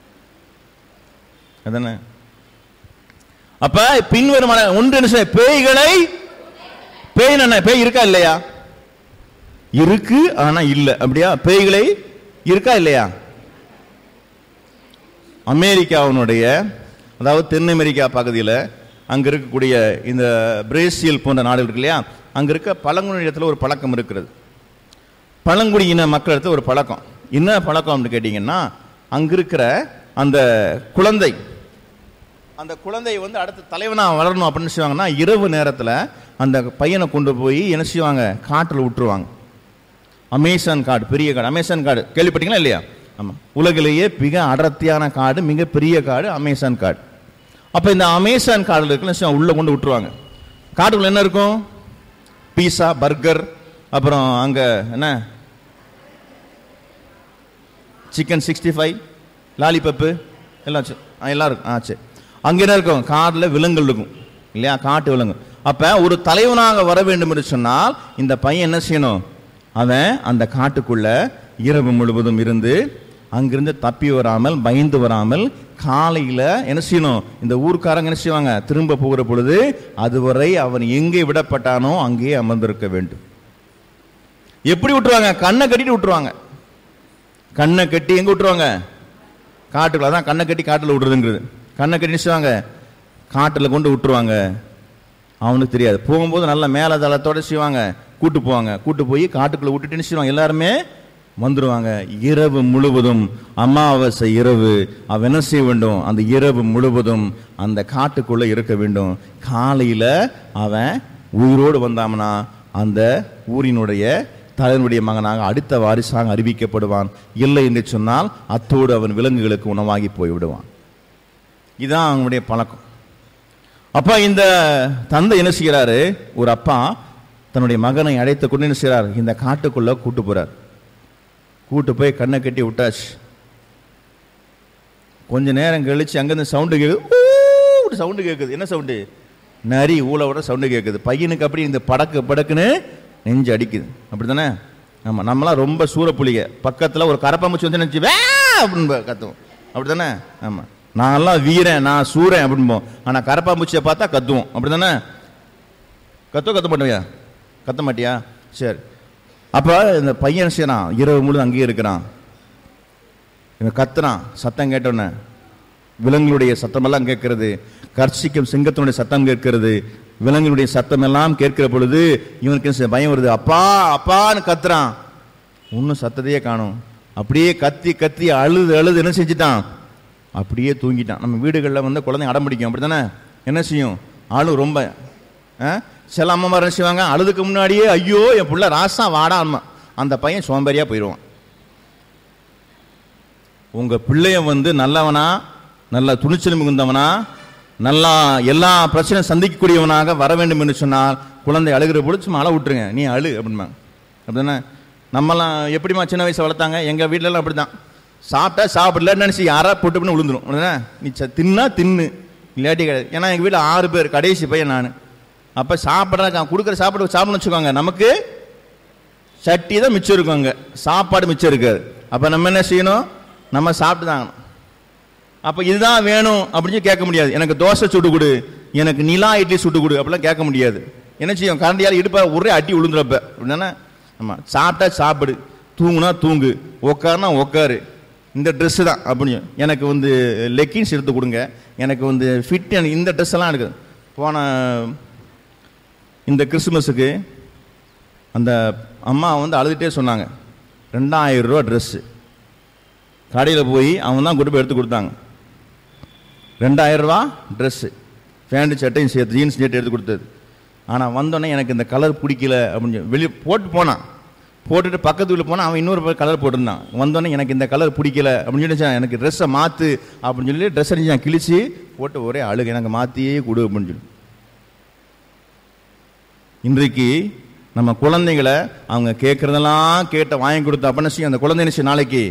அதானே? அப்ப பின்வரும் ஒன்று என்ன? பேய்களை. பேய் என்ன? பேய் இருக்கா இல்லையா? இருக்கு, ஆனா இல்ல. அப்படியா? பேய்களை இருக்கா இல்லையா? அமெரிக்காவுடைய, அதாவது தென் அமெரிக்கா பகுதியில் அங்க இருக்கக்கூடிய இந்த பிரேசில் போன்ற நாடுகள் இருக்கு இல்லையா, அங்க இருக்க பழங்குடி இடத்துல ஒரு பழக்கம் இருக்கிறது. பழங்குடியின மக்கள் இடத்துல ஒரு பழக்கம். என்ன பழக்கம் அப்படின்னு கேட்டீங்கன்னா, அங்க இருக்கிற அந்த குழந்தை, அந்த குழந்தை வந்து அடுத்த தலைவனா வளரணும் அப்படின்னு செய்வாங்கன்னா, இரவு நேரத்தில் அந்த பையனை கொண்டு போய் என்ன செய்வாங்க? காட்டில் விட்டுருவாங்க. அமேசான் காடு, பெரிய காடு. அமேசான் காடு கேள்விப்பட்டீங்களா இல்லையா? ஆமாம், உலகிலேயே மிக அடர்த்தியான காடு, மிக பெரிய காடு அமேசான் காடு. அப்போ இந்த அமேசான் காடில் இருக்க உள்ள கொண்டு விட்டுருவாங்க. காட்டுக்குள்ள என்ன இருக்கும்? பீஸா, பர்கர், அப்புறம் அங்க என்ன சிக்கன் சிக்ஸ்டி ஃபைவ், லாலிபப்பு எல்லாம் எல்லாம் இருக்கும். ஆ சரி. அங்கே என்ன இருக்கும்? காட்டில் விலங்குகள் இருக்கும் இல்லையா? காட்டு விலங்கு. அப்போ ஒரு தலைவனாக வர வேண்டும் என்று சொன்னால் இந்த பையன் என்ன செய்யணும்? அவன் அந்த காட்டுக்குள்ள இரவு முழுவதும் இருந்து அங்கிருந்து தப்பி வராமல், பயந்து வராமல், காலையில் என்ன செய்யணும்? இந்த ஊர்க்காரங்க என்ன செய்வாங்க? திரும்ப போகிற பொழுது அதுவரை அவன் எங்கே விடப்பட்டானோ அங்கேயே அமர்ந்திருக்க வேண்டும். எப்படி விட்டுருவாங்க? கண்ணை கட்டிட்டு விட்டுருவாங்க. கண்ணை கட்டி எங்க விட்டுருவாங்க? காட்டுக்குள்ள. அதான் கண்ணை கட்டி காட்டில் விட்டுறதுங்கிறது. கண்ணை கட்டி நினைச்சுவாங்க, காட்டில் கொண்டு விட்டுருவாங்க. அவனுக்கு தெரியாது. போகும்போது நல்ல மேல தளத்தோட செய்வாங்க, கூட்டு போவாங்க. கூட்டு போய் காட்டுக்குள்ள விட்டுட்டு நினைச்சுவாங்க, எல்லாருமே வந்துருவாங்க. இரவு முழுவதும், அமாவாசை இரவு, அவன் என்ன செய்ய வேண்டும்? அந்த இரவு முழுவதும் அந்த காட்டுக்குள்ள இருக்க வேண்டும். காலையில அவன் உயிரோடு வந்தாமனா அந்த ஊரினுடைய தலைவனுடைய மகனாக அடுத்த வாரிசாக அறிவிக்கப்படுவான். இல்லை என்று சொன்னால் அத்தோடு அவன் விலங்குகளுக்கு உணவாகி போய்விடுவான். இதுதான் அவனுடைய பழக்கம். அப்பா இந்த தந்தை என்ன செய்கிறாரு? ஒரு அப்பா தன்னுடைய மகனை அழைத்து கொண்டு என்ன செய்கிறார்? இந்த காட்டுக்குள்ள கூட்டு போறார். கூட்டு போய் கண்ணை கட்டி விட்டாச்சு. கொஞ்ச நேரம் கழிச்சு அங்கிருந்து சவுண்டு கேட்குது. சவுண்டு கேட்குது. என்ன சவுண்டு? நரி ஊழவோட சவுண்டு கேட்குது. பையனுக்கு அப்படி இந்த படக்கு படக்குன்னு நெஞ்சு அடிக்குது. அப்படி தானே? ஆமாம், நம்மளாம் ரொம்ப சூறப்புலிக. பக்கத்தில் ஒரு கரப்பாம்பூச்சி வந்து நினச்சி வே அப்படின்னு கத்துவோம். அப்படி தானே? ஆமாம், நான்லாம் வீரன், நான் சூரன் அப்படிம்போம். ஆனால் கரப்பாம்பூச்சியை பார்த்தா கத்துவோம். அப்படி தானே? கத்துவ கத்த மாட்டோயா? கத்த மாட்டியா? சரி. அப்போ இந்த பையன் செய்யறான், இரவு முழுவதும் அங்கேயே இருக்கிறான். இவன் கத்துறான். சத்தம் கேட்டோன்னே விலங்குடைய சத்தமெல்லாம் கேட்கறது, கர்ச்சிக்கும் சிங்கத்தினுடைய சத்தம் கேட்கிறது, விலங்குடைய சத்தம் எல்லாம் கேட்கிற பொழுது இவனுக்கு பயம் வருது. அப்பா அப்பான்னு கத்துறான், ஒன்னும் சத்தத்தையே காணும். அப்படியே கத்தி கத்தி அழுது அழுது என்ன செஞ்சுட்டான், அப்படியே தூங்கிட்டான். நம்ம வீடுகளில் வந்து குழந்தைங்க அடம் பிடிக்கும், அப்படி தானே? என்ன செய்யும், அழு ரொம்ப. சில அம்மா என்ன செய்வாங்க, அழுதுக்கு முன்னாடியே ஐயோ என் பிள்ளை ராசா வாடா, அம்மா அந்த பையன் சோம்பேறியா போயிடுவான். உங்க பிள்ளைய வந்து நல்லவனா, நல்ல துணிச்சல் மிகுந்தவனா, நல்லா எல்லா பிரச்சனையும் சந்திக்கக்கூடியவனாக வர வேண்டும் என்று சொன்னால் குழந்தை அழுகிற பொழுது சும்மா அழ விட்டுருங்க, நீ அழு அப்படிமா. அப்படிதானே? நம்மலாம் எப்படிமா சின்ன வயசு வளர்த்தாங்க? எங்கள் வீட்டிலலாம் அப்படி தான். சாப்பிட்டா சாப்பிடலன்னு நினச்சி யாராவது போட்டு பண்ணி விழுந்துடும். அப்படின்னா நீ தின்னா தின்னு, இல்லாட்டி கிடையாது. ஏன்னா எங்கள் வீட்டில் ஆறு பேர், கடைசி பையன் நான். அப்போ சாப்பிட்றேன், கொடுக்குற சாப்பாடு சாப்பிடணும்னு வச்சுக்கோங்க, நமக்கு சட்டி தான் மிச்சம் இருக்கும், அங்கே சாப்பாடு மிச்சம் இருக்காது. அப்போ நம்ம என்ன செய்யணும், நம்ம சாப்பிட்டு தாங்க. அப்போ இதுதான் வேணும் அப்படின்னு கேட்க முடியாது. எனக்கு தோசை சுட்டு கொடு, எனக்கு நிலா இட்லி சுட்டு கொடு அப்படிலாம் கேட்க முடியாது. என்ன செய்யும், கரண்டியால் இடுப்பா ஒரே அட்டி விழுந்துறப்ப. அப்படின்னா ஆமாம், சாப்பிட்டா சாப்பிடு, தூங்குனா தூங்கு, உட்காருனா உட்காரு, இந்த ட்ரெஸ்ஸு தான் அப்படின்னு. எனக்கு வந்து லெக்கின்ஸ் எடுத்து கொடுங்க, எனக்கு வந்து ஃபிட், இந்த ட்ரெஸ் எல்லாம் இருக்குது. போன இந்த கிறிஸ்துமஸுக்கு அந்த அம்மா வந்து அழுதுகிட்டே சொன்னாங்க, ரெண்டாயிரம் ரூபா ட்ரெஸ்ஸு கடையில் போய் அவன் தான் கொண்டு போய் எடுத்து கொடுத்தாங்க. ரெண்டாயிரம் ரூபா ட்ரெஸ்ஸு, பேண்ட்டு சட்டையும் சேர்த்து, ஜீன்ஸ் சேர்த்து எடுத்து கொடுத்தது. ஆனால் வந்தோடனே எனக்கு இந்த கலர் பிடிக்கல அப்படின்னு வெளியே போட்டு போனான். போட்டுட்டு பக்கத்து வீட்டில் போனால் அவன் இன்னொரு கலர் போட்டிருந்தான். வந்தோடனே எனக்கு இந்த கலர் பிடிக்கல அப்படின்னு சொல்லி, எனக்கு ட்ரெஸ்ஸை மாற்று அப்படின்னு சொல்லி ட்ரெஸ் அடிச்சு நான் கிழிச்சு போட்டு ஒரே அழுகு, எனக்கு மாற்றியே கொடு அப்படின்னு சொல்லி. இன்றைக்கு நம்ம குழந்தைகளை அவங்க கேட்குறதெல்லாம் கேட்ட வாங்கி கொடுத்தா அப்போ என்ன செய்யும், அந்த குழந்தை என்ன செய்யும், நாளைக்கு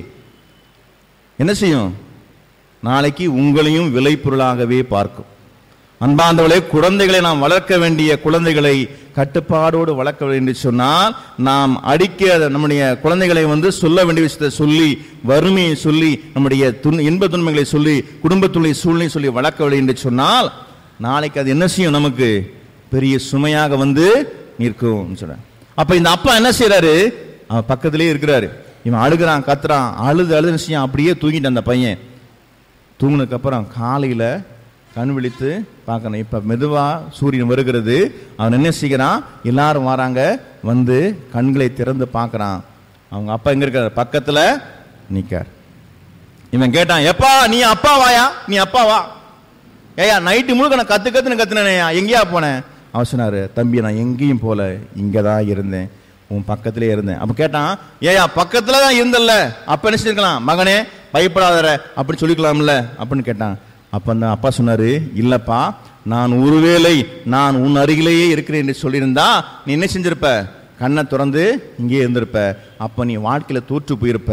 என்ன செய்யும், நாளைக்கு உங்களையும் விலை பொருளாகவே பார்க்கும். அன்பார்ந்தவர்களே, குழந்தைகளை நாம் வளர்க்க வேண்டிய குழந்தைகளை கட்டுப்பாடோடு வளர்க்க வேண்டும் சொன்னால், நாம் அடிக்க நம்முடைய குழந்தைகளை வந்து சொல்ல வேண்டிய விஷயத்தை சொல்லி, வறுமையை சொல்லி, நம்முடைய துன் இன்ப துன்பங்களை சொல்லி, குடும்பத்துடைய சூழ்நிலை சொல்லி வளர்க்க வேண்டும் என்று சொன்னால், நாளைக்கு அது என்ன செய்யும், நமக்கு பெரிய சுமையாக வந்து நிற்கும் சொல்ற. அப்ப இந்த அப்பா என்ன செய்யறாரு, அவன் பக்கத்திலே இருக்கிறாரு, இவன் அழுகிறான், கத்துறான், அழுது அழுது விஷயம் அப்படியே தூங்கிட்டான். அந்த பையன் தூங்கினதுக்கு அப்புறம் காலையில கண் விழித்து பார்க்கணும். இப்ப மெதுவா சூரியன் வருகிறது, அவன் என்ன செய்கிறான், எல்லாரும் வராங்க, வந்து கண்களை திறந்து பார்க்கறான். அவங்க அப்பா எங்க இருக்காரு, பக்கத்துல நிக்கார். இவன் கேட்டான், எப்பா நீ அப்பா வாயா, நீ அப்பா வா, ஏயா நைட்டு முழுக்க நான் கத்து கத்துன்னு கத்துனேயா, எங்கேயா போனேன்? அவன் சொன்னாரு, தம்பி நான் எங்கேயும் போல, இங்கதான் இருந்தேன், உன் பக்கத்திலே இருந்தேன். அப்ப கேட்டான், ஏயா பக்கத்துல தான் இருந்தல்ல, அப்ப என்ன செஞ்சிருக்கலாம், மகனே பயப்படாதற அப்படின்னு சொல்லிக்கலாம்ல அப்படின்னு கேட்டான். அப்ப அந்த அப்பா சொன்னாரு, இல்லப்பா, நான் ஒருவேளை நான் உன் அருகிலேயே இருக்கிறேன் என்று சொல்லியிருந்தா நீ என்ன செஞ்சிருப்ப, கண்ணை திறந்து இங்கே இருந்திருப்ப, அப்ப நீ வாழ்க்கையில தோற்று போயிருப்ப.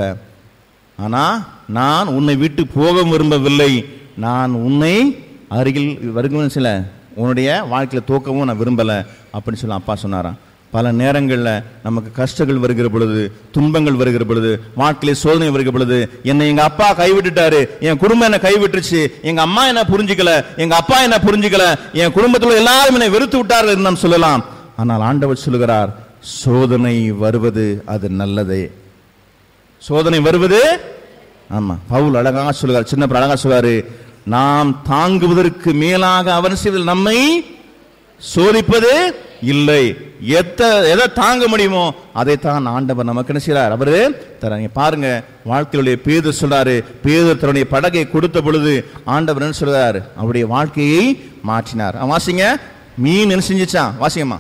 ஆனா நான் உன்னை விட்டு போக விரும்பவில்லை, நான் உன்னை அருகில் வருகிறேன், சில உன்னுடைய வாழ்க்கையில தோக்கவும் நான் விரும்பல அப்படின்னு சொல்ல அப்பா சொன்னாராம். பல நேரங்களில் நமக்கு கஷ்டங்கள் வருகிற பொழுது, துன்பங்கள் வருகிற பொழுது, வாழ்க்கையில சோதனை வருகிற பொழுது, என்னை எங்க அப்பா கைவிட்டுட்டாரு, என் குடும்பம் என்ன கைவிட்டுருச்சு, எங்க அம்மா என்ன புரிஞ்சுக்கல, எங்க அப்பா என்ன புரிஞ்சுக்கல, என் குடும்பத்தில் எல்லாரும் என்னை வெறுத்து விட்டார்கள் என்று நாம் சொல்லலாம். ஆனால் ஆண்டவர் சொல்லுகிறார், சோதனை வருவது அது நல்லதே. சோதனை வருவது, ஆமா, பவுல் அழகாக சொல்லுகிறார், சின்ன அழகா சொல்றாரு, நாம் தாங்குவதற்கு மேலாக அவன் செய்வதில் நம்மை சோதிப்பது இல்லை. எத்த எதை தாங்க முடியுமோ அதைத்தான் ஆண்டவர் நமக்கு என்ன செய்றார், அவரு தர. பாருங்க, வாழ்க்கையுடைய பேதுரு சொல்றாரு, பேதுரு தன்னுடைய படகை கொடுத்த பொழுது ஆண்டவர் என்ன சொல்றார், அவருடைய வாழ்க்கையை மாற்றினார். வாசிங்க, மீன் என்ன செஞ்சுச்சான், வாசிங்கம்மா.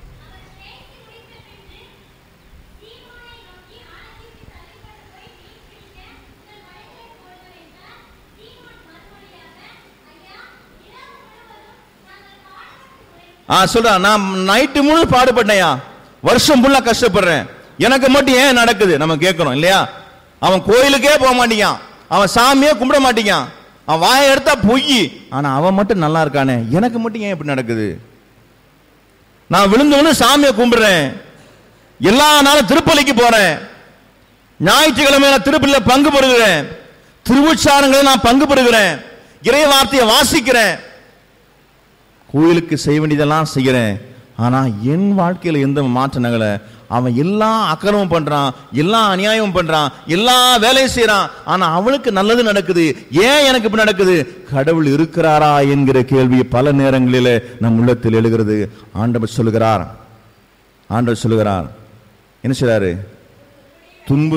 சொல்றான், நான் நைட்டு முழு பாடுபட்டேயா, வருஷம் ஃபுல்லா கஷ்டப்படுறேன், எனக்கு மட்டும் ஏன் நடக்குது? நம்ம கேட்கணும் இல்லையா? அவன் கோயிலுக்கே போக மாட்டேங்கான், அவன் சாமியே கும்பிட மாட்டேங்கான், அவன் வாயை எடுத்தா பொய், ஆனா அவன் மட்டும் நல்லா இருக்கானே, எனக்கு மட்டும் ஏன் இப்படி நடக்குது? நான் விழுந்தவனு சாமியை கும்பிடுறேன், எல்லா நாளும் திருப்பலிக்கு போறேன், ஞாயிற்றுக்கிழமை நான் திருப்பலியில பங்கு பெறுகிறேன், திருவுச்சாரங்களை நான் பங்கு பெறுகிறேன், இறை வார்த்தையை வாசிக்கிறேன், கோயிலுக்கு செய்ய வேண்டியதெல்லாம் செய்கிறேன், ஆனா என் வாழ்க்கையில எந்த மாற்றம் நகல. அவன் எல்லா அக்கிரமும் பண்றான், எல்லா அநியாயமும் பண்றான், எல்லா வேலையும் செய்யறான். ஆனா அவனுக்கு நல்லது நடக்குது. ஏன் எனக்கு இப்படி நடக்குது? கடவுள் இருக்கிறாரா என்கிற கேள்வி பல நேரங்களில் நம் உள்ளத்தில் எழுகிறது. ஆண்டவர் சொல்லுகிறார், ஆண்டவர் சொல்லுகிறார் என்ன செய்றாரு? துன்பு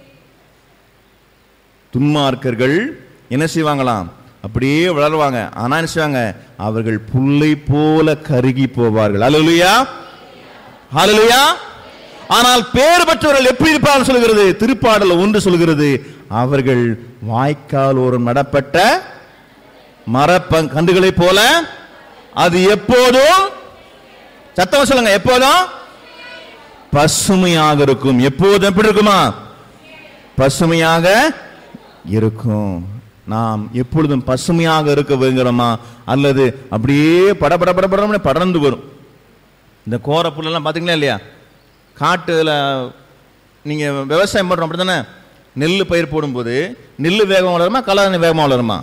துன்மார்க்கர்கள் என்ன செய்வாங்களாம்? அப்படியே வளருவாங்க. ஆனா என்ன செய்வாங்க? அவர்கள் புல்லை போல கருகி போவார்கள். அல்லேலூயா, அல்லேலூயா. ஆனால் பேர் பெற்றவர்கள் எப்படி இருப்பார்கள் சொல்கிறது திருப்பாடல் ஒன்று சொல்கிறது, அவர்கள் வாய்க்கால் ஓரம் நடப்பட்ட மரப்பங் கன்றுகளை போல அது எப்போதும், சத்தம் சொல்லுங்க, எப்போதும் பசுமையாக இருக்கும். எப்போதும் எப்படி இருக்குமா? பசுமையாக இருக்கும். நாம் எப்பொழுதும் பசுமையாக இருக்க வேண்டுமா, அல்லது அப்படியே படபட படபட படர்ந்து வரும்? இந்த கோர புல்லெல்லாம் பார்த்தீங்களா இல்லையா? காட்டுல நீங்க விவசாயம் பண்றோம் அப்படி தானே? நெல் பயிர் போடும்போது நெல் வேகமாக வளருமா, களை வேகமாக வளருமா?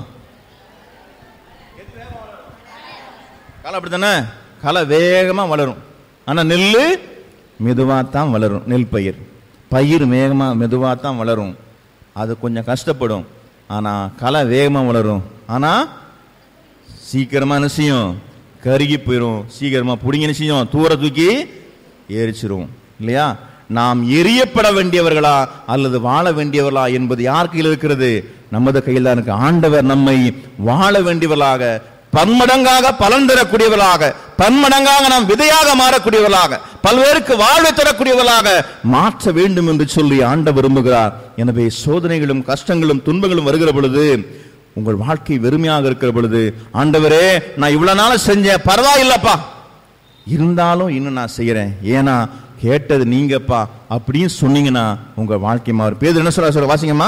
களை அப்படி தானே? களை வேகமாக வளரும். ஆனால் நெல் மெதுவாக தான் வளரும். நெல் பயிர் பயிர் வேகமாக மெதுவாக தான் வளரும். அது கொஞ்சம் கஷ்டப்படும். ஆனால் களை வேகமாக வளரும். ஆனால் சீக்கிரமாக என்ன செய்யும்? கருகி போயிடும். சீக்கிரமாக பிடிங்க என்ன செய்யும்? தூர தூக்கி எரிச்சிரும் இல்லையா? நாம் எரியப்பட வேண்டியவர்களா அல்லது வாழ வேண்டியவர்களா என்பது யார் கையில் இருக்கிறது? நமது கையில் தான் இருக்கு. ஆண்டவர் நம்மை வாழ வேண்டியவர்களாக, பன்மடங்காக பலன் தரக்கூடியவர்களாக, பன்மடங்காக நாம் விதையாக மாறக்கூடியவர்களாக, பல்வேறுக்கு வாழ்வை தரக்கூடியவர்களாக மாற்ற வேண்டும் என்று சொல்லி ஆண்டவர் விரும்புகிறார். எனவே சோதனைகளும் கஷ்டங்களும் துன்பங்களும் வருகிற பொழுது, உங்கள் வாழ்க்கை வெறுமையாக இருக்கிற பொழுது, ஆண்டவரே நான் இவ்வளவு நாள் செஞ்சேன், பரவாயில்லப்பா, இருந்தாலும் இன்னும் நான் செய்யறேன், ஏன்னா கேட்டது நீங்கப்பா அப்படின்னு சொன்னீங்கன்னா உங்க வாழ்க்கை மாறும். பேதுரு என்ன சொல்ற சொல்ல வாசிங்கம்மா.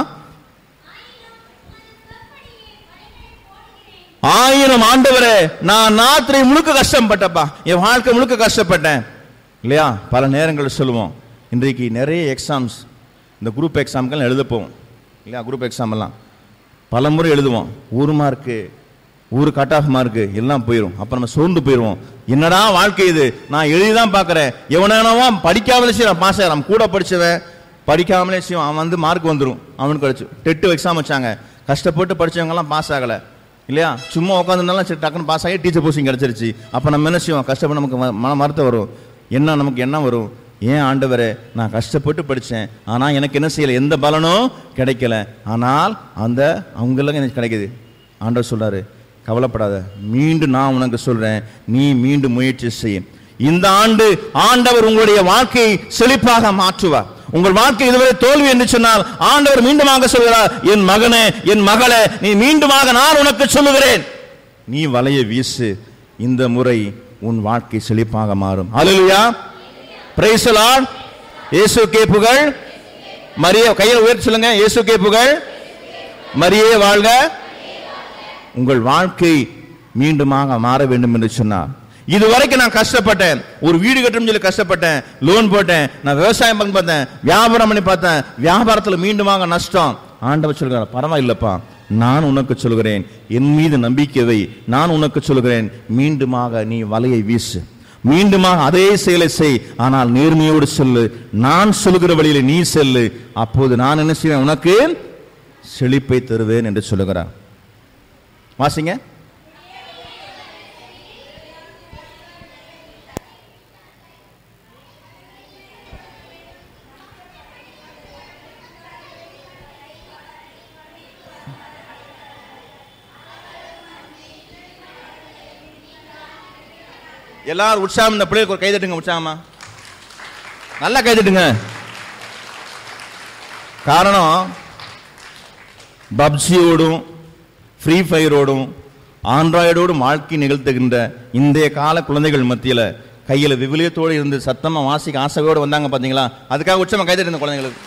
ஆயிரம் ஆண்டவரே நான் ராத்திரி முழுக்க கஷ்டப்பட்டப்பா, என் வாழ்க்கை முழுக்க கஷ்டப்பட்டேன் இல்லையா? பல நேரங்கள் சொல்லுவோம். இன்றைக்கு நிறைய எக்ஸாம்ஸ், இந்த குரூப் எக்ஸாம்கள் எழுத போவோம் இல்லையா? குரூப் எக்ஸாம் எல்லாம் பல முறை எழுதுவோம். ஒரு மார்க்கு, ஒரு கட் ஆஃப் மார்க்கு எல்லாம் போயிடும். அப்ப நம்ம சோர்ந்து போயிடுவோம். என்னடா வாழ்க்கை இது, நான் எழுதிதான் பார்க்கறேன், எவனவா படிக்காமலே செய்யறான் பாஸ் ஆகிறான், கூட படிச்சவன் படிக்காமலே செய்வான், அவன் வந்து மார்க் வந்துடும் அவனுக்கு கிடைச்சு. டெட்டு எக்ஸாம் வச்சாங்க, கஷ்டப்பட்டு படிச்சவங்க எல்லாம் பாஸ் ஆகலை இல்லையா? சும்மா உட்காந்துருந்தாலும் சரி டக்குன்னு பாஸ் ஆகி டீச்சர் போஸ்டிங் கிடைச்சிருச்சு. அப்போ நம்ம என்ன செய்வோம்? கஷ்டப்பட்டு நமக்கு மன மருத்துவம் வரும். என்ன நமக்கு என்ன வரும்? ஏன் ஆண்டவரே நான் கஷ்டப்பட்டு படித்தேன், ஆனால் எனக்கு என்ன செய்யலை, எந்த பலனும் கிடைக்கல, ஆனால் அந்த அவங்களுக்கு எனக்கு கிடைக்குது. ஆண்டவர் சொல்றாரு, கவலைப்படாத, மீண்டும் நான் உனக்கு சொல்றேன், நீ மீண்டும் முயற்சி செய்ய. இந்த ஆண்டு ஆண்டவர் உங்களுடைய வாழ்க்கையை செழிப்பாக மாற்றுவார். உங்கள் வாழ்க்கை இதுவரை தோல்வி என்று சொன்னால் ஆண்டவர் மீண்டுமாக சொல்கிறார், என் மகனே என் மகளே நீ மீண்டுமாக நான் உனக்கு சொல்லுகிறேன், நீ வலையை வீசு, இந்த முறை உன் வாழ்க்கை செழிப்பாக மாறும். Alleluia, praise the lord. இயேசுவுக்கே புகழ். மரியே கையை உயர்த்தி சொல்லுங்க, இயேசுவுக்கே புகழ். மரியே வாழ்க. உங்கள் வாழ்க்கை மீண்டுமாக மாற வேண்டும் என்று சொன்னார். இதுவரைக்கும் நான் கஷ்டப்பட்டேன், ஒரு வீடு கட்டணும் சொல்லி கஷ்டப்பட்டேன், லோன் போட்டேன், நான் விவசாயம் பண்ணி பார்த்தேன், வியாபாரம் பண்ணி பார்த்தேன், வியாபாரத்தில் மீண்டுமாக நஷ்டம். ஆண்டவர் சொல்கிறார், பரவாயில்லப்பா, நான் உனக்கு சொல்கிறேன், என் மீது நம்பிக்கை வை, நான் உனக்கு சொல்கிறேன், மீண்டுமாக நீ வலையை வீசு, மீண்டுமாக அதே செயலை செய், ஆனால் நேர்மையோடு சொல்லு, நான் சொல்லுகிற வழியில நீ செல்லு, அப்போது நான் என்ன செய்வேன், உனக்கு செழிப்பை தருவேன் என்று சொல்லுகிறார். வாசிங்க. எல்லாரும் உற்சாகம், இந்த பிள்ளைகளுக்கு ஒரு கைதட்டுங்க, உற்சாகமா நல்லா கைதட்டுங்க. காரணம், பப்ஜியோடும் ஃப்ரீ ஃபயரோடும் ஆண்ட்ராய்டோடும் வாழ்க்கை நிகழ்த்துகின்ற இன்றைய கால குழந்தைகள் மத்தியில் கையில் விவிலியத்தோடு இருந்து சத்தமாக வாசிக்க ஆசையோடு வந்தாங்க பார்த்தீங்களா? அதுக்காக உற்சாகமாக கைதட்டுங்க குழந்தைங்களுக்கு.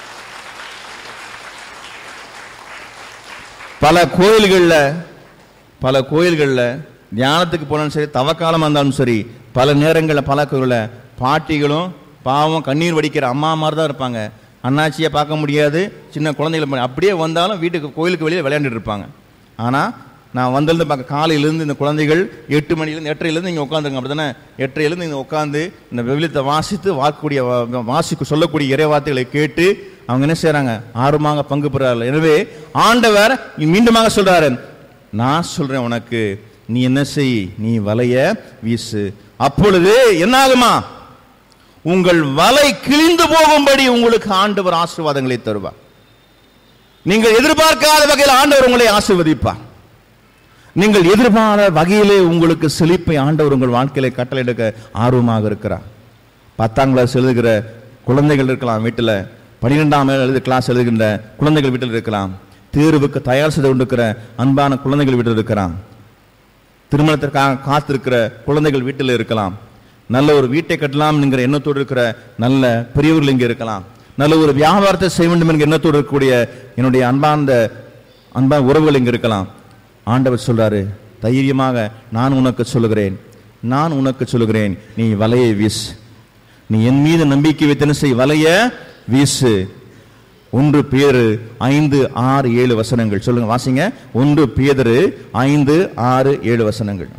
பல கோயில்களில் பல கோயில்களில் தியானத்துக்கு போனாலும் சரி, தவக்காலமாக இருந்தாலும் சரி, பல நேரங்களில் பல கோயிலில் பாட்டிகளும் பாவம் கண்ணீர் வடிக்கிற அம்மா மாதிரி தான் இருப்பாங்க. அண்ணாச்சியை பார்க்க முடியாது, சின்ன குழந்தைகளை அப்படியே வந்தாலும் வீட்டுக்கு கோயிலுக்கு வெளியே விளையாண்டுட்டு இருப்பாங்க. ஆனால் நான் வந்திருந்து பார்க்க காலையிலேருந்து இந்த குழந்தைகள் எட்டு மணிலேருந்து எட்டரையிலேருந்து இங்கே உட்காந்துருங்க அப்படி தானே, எட்டரையிலேருந்து இங்கே உட்காந்து இந்த விவிலியத்தை வாசித்து வாக்கக்கூடிய வாசிக்கு சொல்லக்கூடிய இறை வார்த்தைகளை கேட்டு அவங்க என்ன செய்கிறாங்க, ஆர்வமாக பங்கு பெறார்கள். எனவே ஆண்டவர் மீண்டுமாக சொல்கிறாரு, நான் சொல்கிறேன் உனக்கு, நீ என்ன செய், நீ வலைய வீசு, அப்பொழுது என்ன ஆகுமா, உங்கள் வலை கிழிந்து போகும்படி உங்களுக்கு ஆண்டவர் ஆசீர்வாதங்களை தருவார். நீங்கள் எதிர்பார்க்காத வகையில் ஆண்டவர் உங்களை ஆசீர்வதிப்பார். நீங்கள் எதிர்பாராத வகையிலே உங்களுக்கு செழிப்பை ஆண்டவர் உங்கள் வாழ்க்கையில கட்டளையிட ஆர்வமாக இருக்கிறார். பத்தாம் கிளாஸ் எழுதுகிற குழந்தைகள் இருக்கலாம் வீட்டில், பன்னிரெண்டாம் எழுது கிளாஸ் எழுதுகின்ற குழந்தைகள் வீட்டில் இருக்கலாம், தேர்வுக்கு தயார் செய்து கொண்டிருக்கிற அன்பான குழந்தைகள் வீட்டில் இருக்கலாம், திருமணத்திற்காக காத்திருக்கிற குழந்தைகள் வீட்டில் இருக்கலாம், நல்ல ஒரு வீட்டை கட்டலாம் என்கிற எண்ணத்தோடு இருக்கிற நல்ல பெரியவர்கள் இங்கே இருக்கலாம், நல்ல ஒரு வியாபாரத்தை செய்ய வேண்டும் என்கிற எண்ணத்தோடு இருக்கக்கூடிய என்னுடைய அன்பார்ந்த அன்பான உறவுகள் இங்கே இருக்கலாம். ஆண்டவர் சொல்றாரு, தைரியமாக நான் உனக்கு சொல்லுகிறேன், நான் உனக்கு சொல்லுகிறேன், நீ வலையை வீசு, நீ என் மீது நம்பிக்கை வைத்து செய், வலைய வீசு. ஒன்று பேதுரு ஐந்து ஆறு ஏழு வசனங்கள் சொல்லுங்க, வாசிங்க. ஒன்று பேதுரு ஐந்து ஆறு ஏழு வசனங்கள்.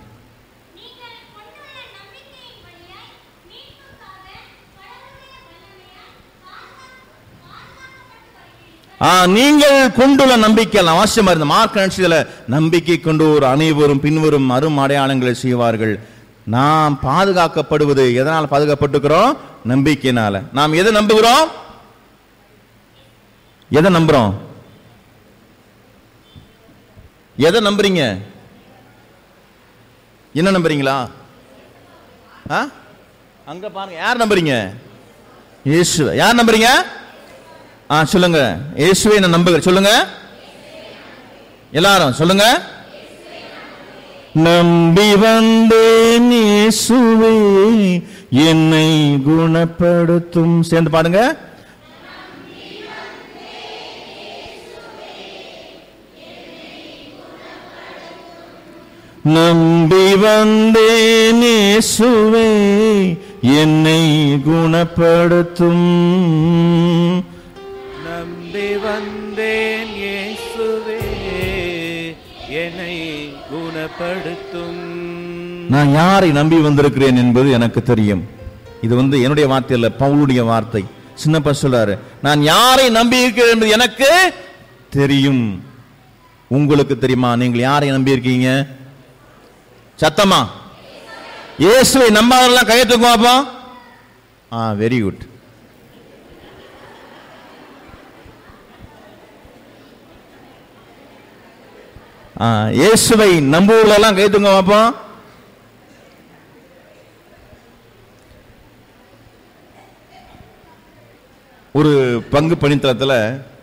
நீங்கள் கொண்டுள்ள நம்பிக்கை அவசியமா இருந்த மார்க் நினைச்சதுல நம்பிக்கை கொண்டு ஒரு அனைவரும் பின்வரும் அரும் அடையாளங்களை செய்வார்கள். நாம் பாதுகாக்கப்படுவது எதனால் பாதுகாக்கப்பட்டிருக்கிறோம்? நம்பிக்கையினால. நாம் எதை நம்புகிறோம்? எதை நம்புறோம்? எதை நம்புறீங்க? என்ன நம்புறீங்களா? அங்க பாருங்க, யார் நம்புறீங்க? இயேசு. யார் நம்புறீங்க? ஆ சொல்லுங்க, இயேசுவை நான் நம்புகிறேன். சொல்லுங்க எல்லாரும், சொல்லுங்க. நம்பி வந்தேன் இயேசுவே என்னை குணப்படுத்தும். சேர்ந்து பாடுங்க. நம்பி வந்தேன் இயேசுவே என்னை குணப்படுத்தும். நம்பி வந்தேன் இயேசுவே என்னை குணப்படுத்தும். நான் யாரை நம்பி வந்திருக்கிறேன் என்பது எனக்கு தெரியும். இது வந்து என்னுடைய வார்த்தை இல்ல, பவுலுடைய வார்த்தை. சின்னப்பா சொல்றாரு, நான் யாரை நம்பி இருக்கிறேன் என்பது எனக்கு தெரியும். உங்களுக்கு தெரியுமா நீங்கள் யாரை நம்பி இருக்கீங்க? சத்தமா இயேசுவை நம்பாதெல்லாம் கையை தூக்குவாப்பா. ஆ வெரி குட். இயேசுவை நம்புவதெல்லாம் கை தூங்க பார்ப்போம். ஒரு பங்கு பணித்தளத்தில்,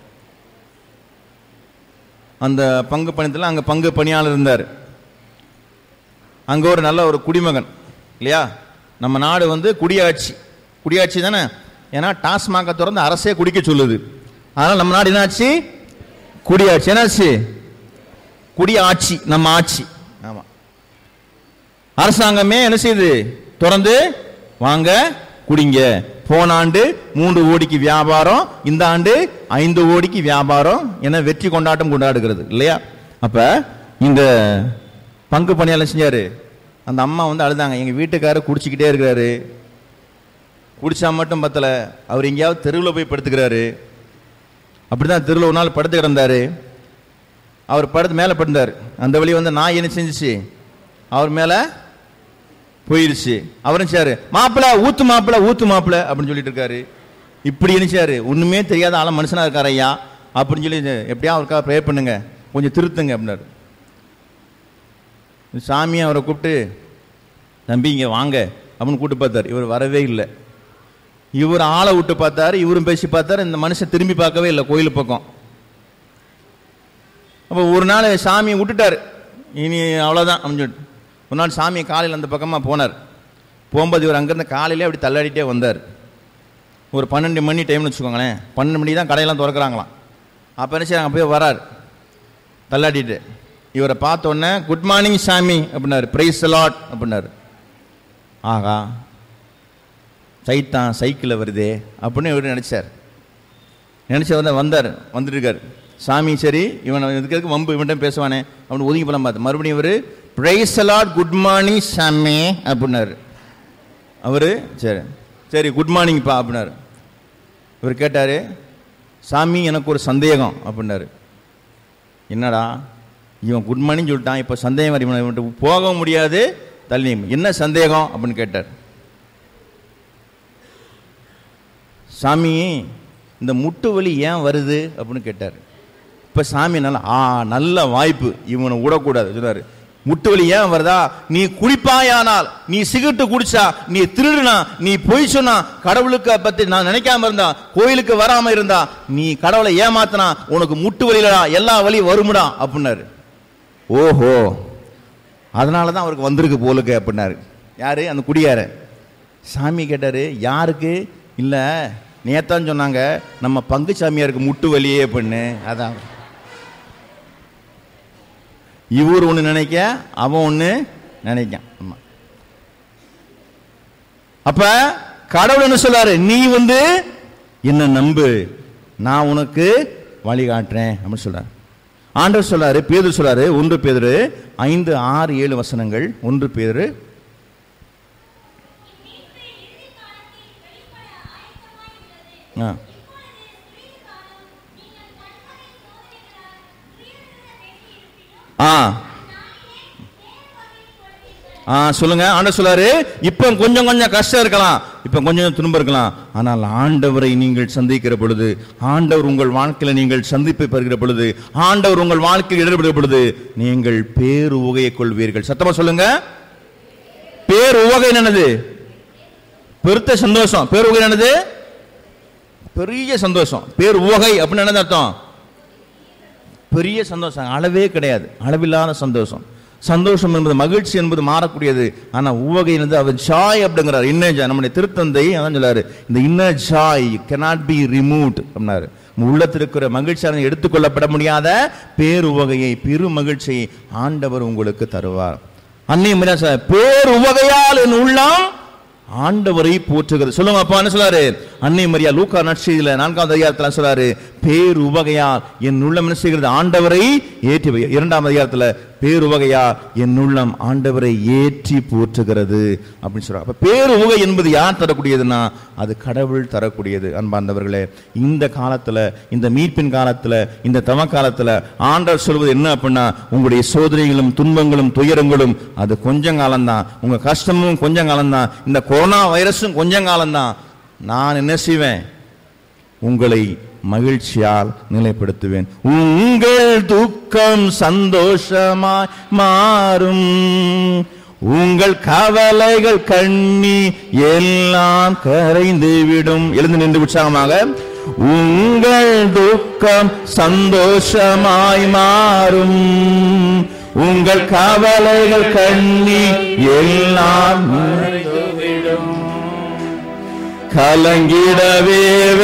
அந்த பங்கு பணித்தளத்தில் அங்கே பங்கு பணியாளர் இருந்தார். அங்கே ஒரு நல்ல ஒரு குடிமகன் இல்லையா? நம்ம நாடு வந்து குடியாட்சி, குடியாட்சி தானே. ஏன்னா டாஸ்மாக திறந்து அரசே குடிக்க சொல்லுது. அதனால் நம்ம நாடு என்னாச்சு? குடியாட்சி. என்னாச்சு? குடியாட்சி, நம்ம ஆட்சி. ஆமா, அரசாங்கமே என்ன செய்யுது? திறந்து வாங்க குடிங்க. போன ஆண்டு மூன்று கோடிக்கு வியாபாரம், இந்த ஆண்டு ஐந்து கோடிக்கு வியாபாரம் என வெற்றி கொண்டாட்டம் கொண்டாடுகிறது இல்லையா? அப்ப இந்த பங்கு பணியாளர் செஞ்சாரு. அந்த அம்மா வந்து அழுதாங்க, எங்க வீட்டுக்காரர் குடிச்சுக்கிட்டே இருக்கிறாரு, குடிச்சா மட்டும் பத்தல, அவர் எங்கேயாவது தெருவில் போய் படுத்துக்கிறாரு. அப்படிதான் தெருவில் ஒரு நாள் படுத்து கிடந்தாரு. அவர் படுத்து மேலே படுத்தார். அந்த வழி வந்து நாய் என்ன செஞ்சிச்சு? அவர் மேலே போயிடுச்சு. அவர் நினைச்சாரு, மாப்பிள்ள ஊத்து மாப்பிள்ள ஊத்து மாப்பிள்ள அப்படின்னு சொல்லிட்டு இருக்காரு. இப்படி நினைச்சாரு, ஒண்ணுமே தெரியாத ஆள மனுஷனா இருக்காரு ஐயா அப்படின்னு சொல்லி, எப்படியா அவருக்காக ப்ரே பண்ணுங்க, கொஞ்சம் திருத்துங்க அப்படின்னாரு. சாமியை அவரை கூப்பிட்டு, தம்பி இங்கே வாங்க அப்படின்னு கூப்பிட்டு பார்த்தார். இவர் வரவே இல்லை. இவர் ஆளை விட்டு பார்த்தாரு, இவரும் பேசி பார்த்தாரு. இந்த மனுஷன் திரும்பி பார்க்கவே இல்லை கோயில் பக்கம். அப்போ ஒரு நாள் சாமியை விட்டுட்டார், இனி அவ்வளோதான் அப்படின்னு சொல்லிட்டு. ஒரு நாள் சாமியை காலையில் அந்த பக்கமாக போனார். போகும்போது இவர் அங்கேருந்து காலையிலே அப்படி தள்ளாடிட்டே வந்தார். ஒரு பன்னெண்டு மணி டைம்னு வச்சுக்கோங்களேன். பன்னெண்டு மணி தான் கடையெல்லாம் திறக்கிறாங்களாம். அப்போ என்ன செய்ய, அங்கே போய் வரார் தள்ளாடிட்டு. இவரை பார்த்தோன்னே, குட் மார்னிங் சாமி அப்படின்னாரு. பிரைஸ் லாட் அப்படின்னாரு. ஆகா, சைத்தான் சைக்கிளில் வருதே அப்படின்னு இவர் நினச்சார். நினச்ச வந்து வந்தார், வந்துட்டு இருக்கார். சாமி சரி இவன் இதுக்கு வம்பு இவன்கிட்ட பேசுவானே அவன் ஒதுங்கி போலாம் பார்த்து மறுபடியும் இவர் praise the lord good morning சாமி அப்படின்னாரு. அவர் சரி சரி குட் மார்னிங்ப்பா அப்படின்னாரு. இவர் கேட்டார் சாமி எனக்கு ஒரு சந்தேகம் அப்படின்னாரு. என்னடா இவன் குட் மார்னிங் சொல்லிட்டான், இப்போ சந்தேகம் வர இவன் போக முடியாது தள்ளி, என்ன சந்தேகம் அப்படின்னு கேட்டார். சாமி இந்த முட்டு வலி ஏன் வருது அப்படின்னு கேட்டார். இப்போ சாமி நல்லா ஆ நல்ல வாய்ப்பு இவனை விடக்கூடாது சொன்னார். முட்டு வலி ஏன் வருதா, நீ குடிப்பாயானால், நீ சிகரெட்டு குடிச்சா, நீ திருடுனா, நீ பொய் சொன்னா, கடவுளுக்கு பத்தி நான் நினைக்காம இருந்தா, கோயிலுக்கு வராம இருந்தா, நீ கடவுளை ஏமாத்தினா உனக்கு முட்டு வலிலடா எல்லா வலி வருமுடா அப்படின்னாரு. ஓஹோ அதனாலதான் அவருக்கு வந்திருக்கு போலுக்கு அப்படின்னாரு. யாரு அந்த குடியார. சாமி கேட்டாரு யாருக்கு, இல்ல நேத்தான் சொன்னாங்க நம்ம பங்கு சாமியாருக்கு முட்டு வலியே பண்ணு. அதான் இவர் ஒன்று நினைக்க அவன் ஒன்று நினைக்கான். ஆமா அப்ப கடவுள் என்ன சொல்றாரு, நீ வந்து என்ன நம்பு நான் உனக்கு வழிகாட்டுறேன் அப்படின்னு சொல்றாரு. ஆண்டவர் சொல்றாரு, பேதுரு சொல்றாரு, ஒன்று பேதுரு ஐந்து ஆறு ஏழு வசனங்கள். ஒன்று பேதுரு ஆ ஆ ஆ சொல்லுங்க. ஆண்டவர் சொல்றாரு, இப்ப கொஞ்சம் கொஞ்சம் கஷ்டம் இருக்கலாம், இப்ப கொஞ்சம் துன்பம் இருக்கலாம், ஆனால் ஆண்டவரை நீங்கள் சந்திக்கிற பொழுது, ஆண்டவர் உங்கள் வாழ்க்கையில நீங்கள் சந்திப்பை பெறுகிற பொழுது, ஆண்டவர் உங்கள் வாழ்க்கையில் ஈடுபடுகிற பொழுது நீங்கள் பேர் உவகையை கொள்வீர்கள். சத்தமா சொல்லுங்க. பேர் உவகை என்னது? பெருத்த சந்தோஷம். பேர் உவகை என்னது? பெரிய சந்தோஷம். பேர் உவகை அப்படின்னு என்னது அர்த்தம்? பெரிய சந்தோஷம், அளவே கிடையாது, அளவில்லாத சந்தோஷம். சந்தோஷம் என்பது மகிழ்ச்சி என்பது மாறக்கூடியது. ஆனா உவகை என்பது அவர் ஜாய் அப்படிங்கிறார். இன்னர் ஜாய் நம்முடைய திருத்தந்தை அதான் சொல்றாரு, இந்த inner joy cannot be removed அப்படின்னாரு. உள்ளத்தில் இருக்கிற மகிழ்ச்சியானது எடுத்துக்கொள்ளப்பட முடியாத பேர் உவகையை, பெரு மகிழ்ச்சியை ஆண்டவர் உங்களுக்கு தருவார். அன்னைய பேர் உவகையால் என் உள்ளம் ஆண்டவரை போற்றுகிறது. சொல்லுங்க அப்பா என்ன சொல்றாரு? அன்னை மரியா லூக்கா நற்செய்தியில நான்காவது அதிகாரத்துல சொல்றாரு, பேர் உவகையால் என் உள்ளம் என்ன செய்கிறது? ஆண்டவரை ஏற்றி. இரண்டாம் அதிகாரத்துல பேர் உவகையா என் உள்ளம் ஆண்டவரை ஏற்றி போற்றுகிறது அப்படின்னு சொல்றாங்க. அப்ப பேர் உவகை என்பது யார் தரக்கூடியதுன்னா அது கடவுள் தரக்கூடியது. அன்பார்ந்தவர்களே, இந்த காலத்துல, இந்த மீட்பின் காலத்துல, இந்த தவ காலத்துல ஆண்டவர் சொல்வது என்ன அப்படின்னா, உங்களுடைய சோதனைகளும் துன்பங்களும் துயரங்களும் அது கொஞ்சம் காலம்தான், உங்க கஷ்டமும் கொஞ்சம் காலம்தான், இந்த கொரோனா வைரஸும் கொஞ்சம் காலம்தான். நான் என்ன செய்வேன்? உங்களை மகிழ்ச்சியால் நிலைப்படுத்துவேன். உங்கள் துக்கம் சந்தோஷமாய் மாறும், உங்கள் கவலைகள் கண்ணி எல்லாம் கரைந்து விடும். எழுந்து நின்று உற்சாகமாக, உங்கள் துக்கம் சந்தோஷமாய் மாறும், உங்கள் கவலைகள் கண்ணி எல்லாம் மறைந்துவிடும். கலங்கிடவே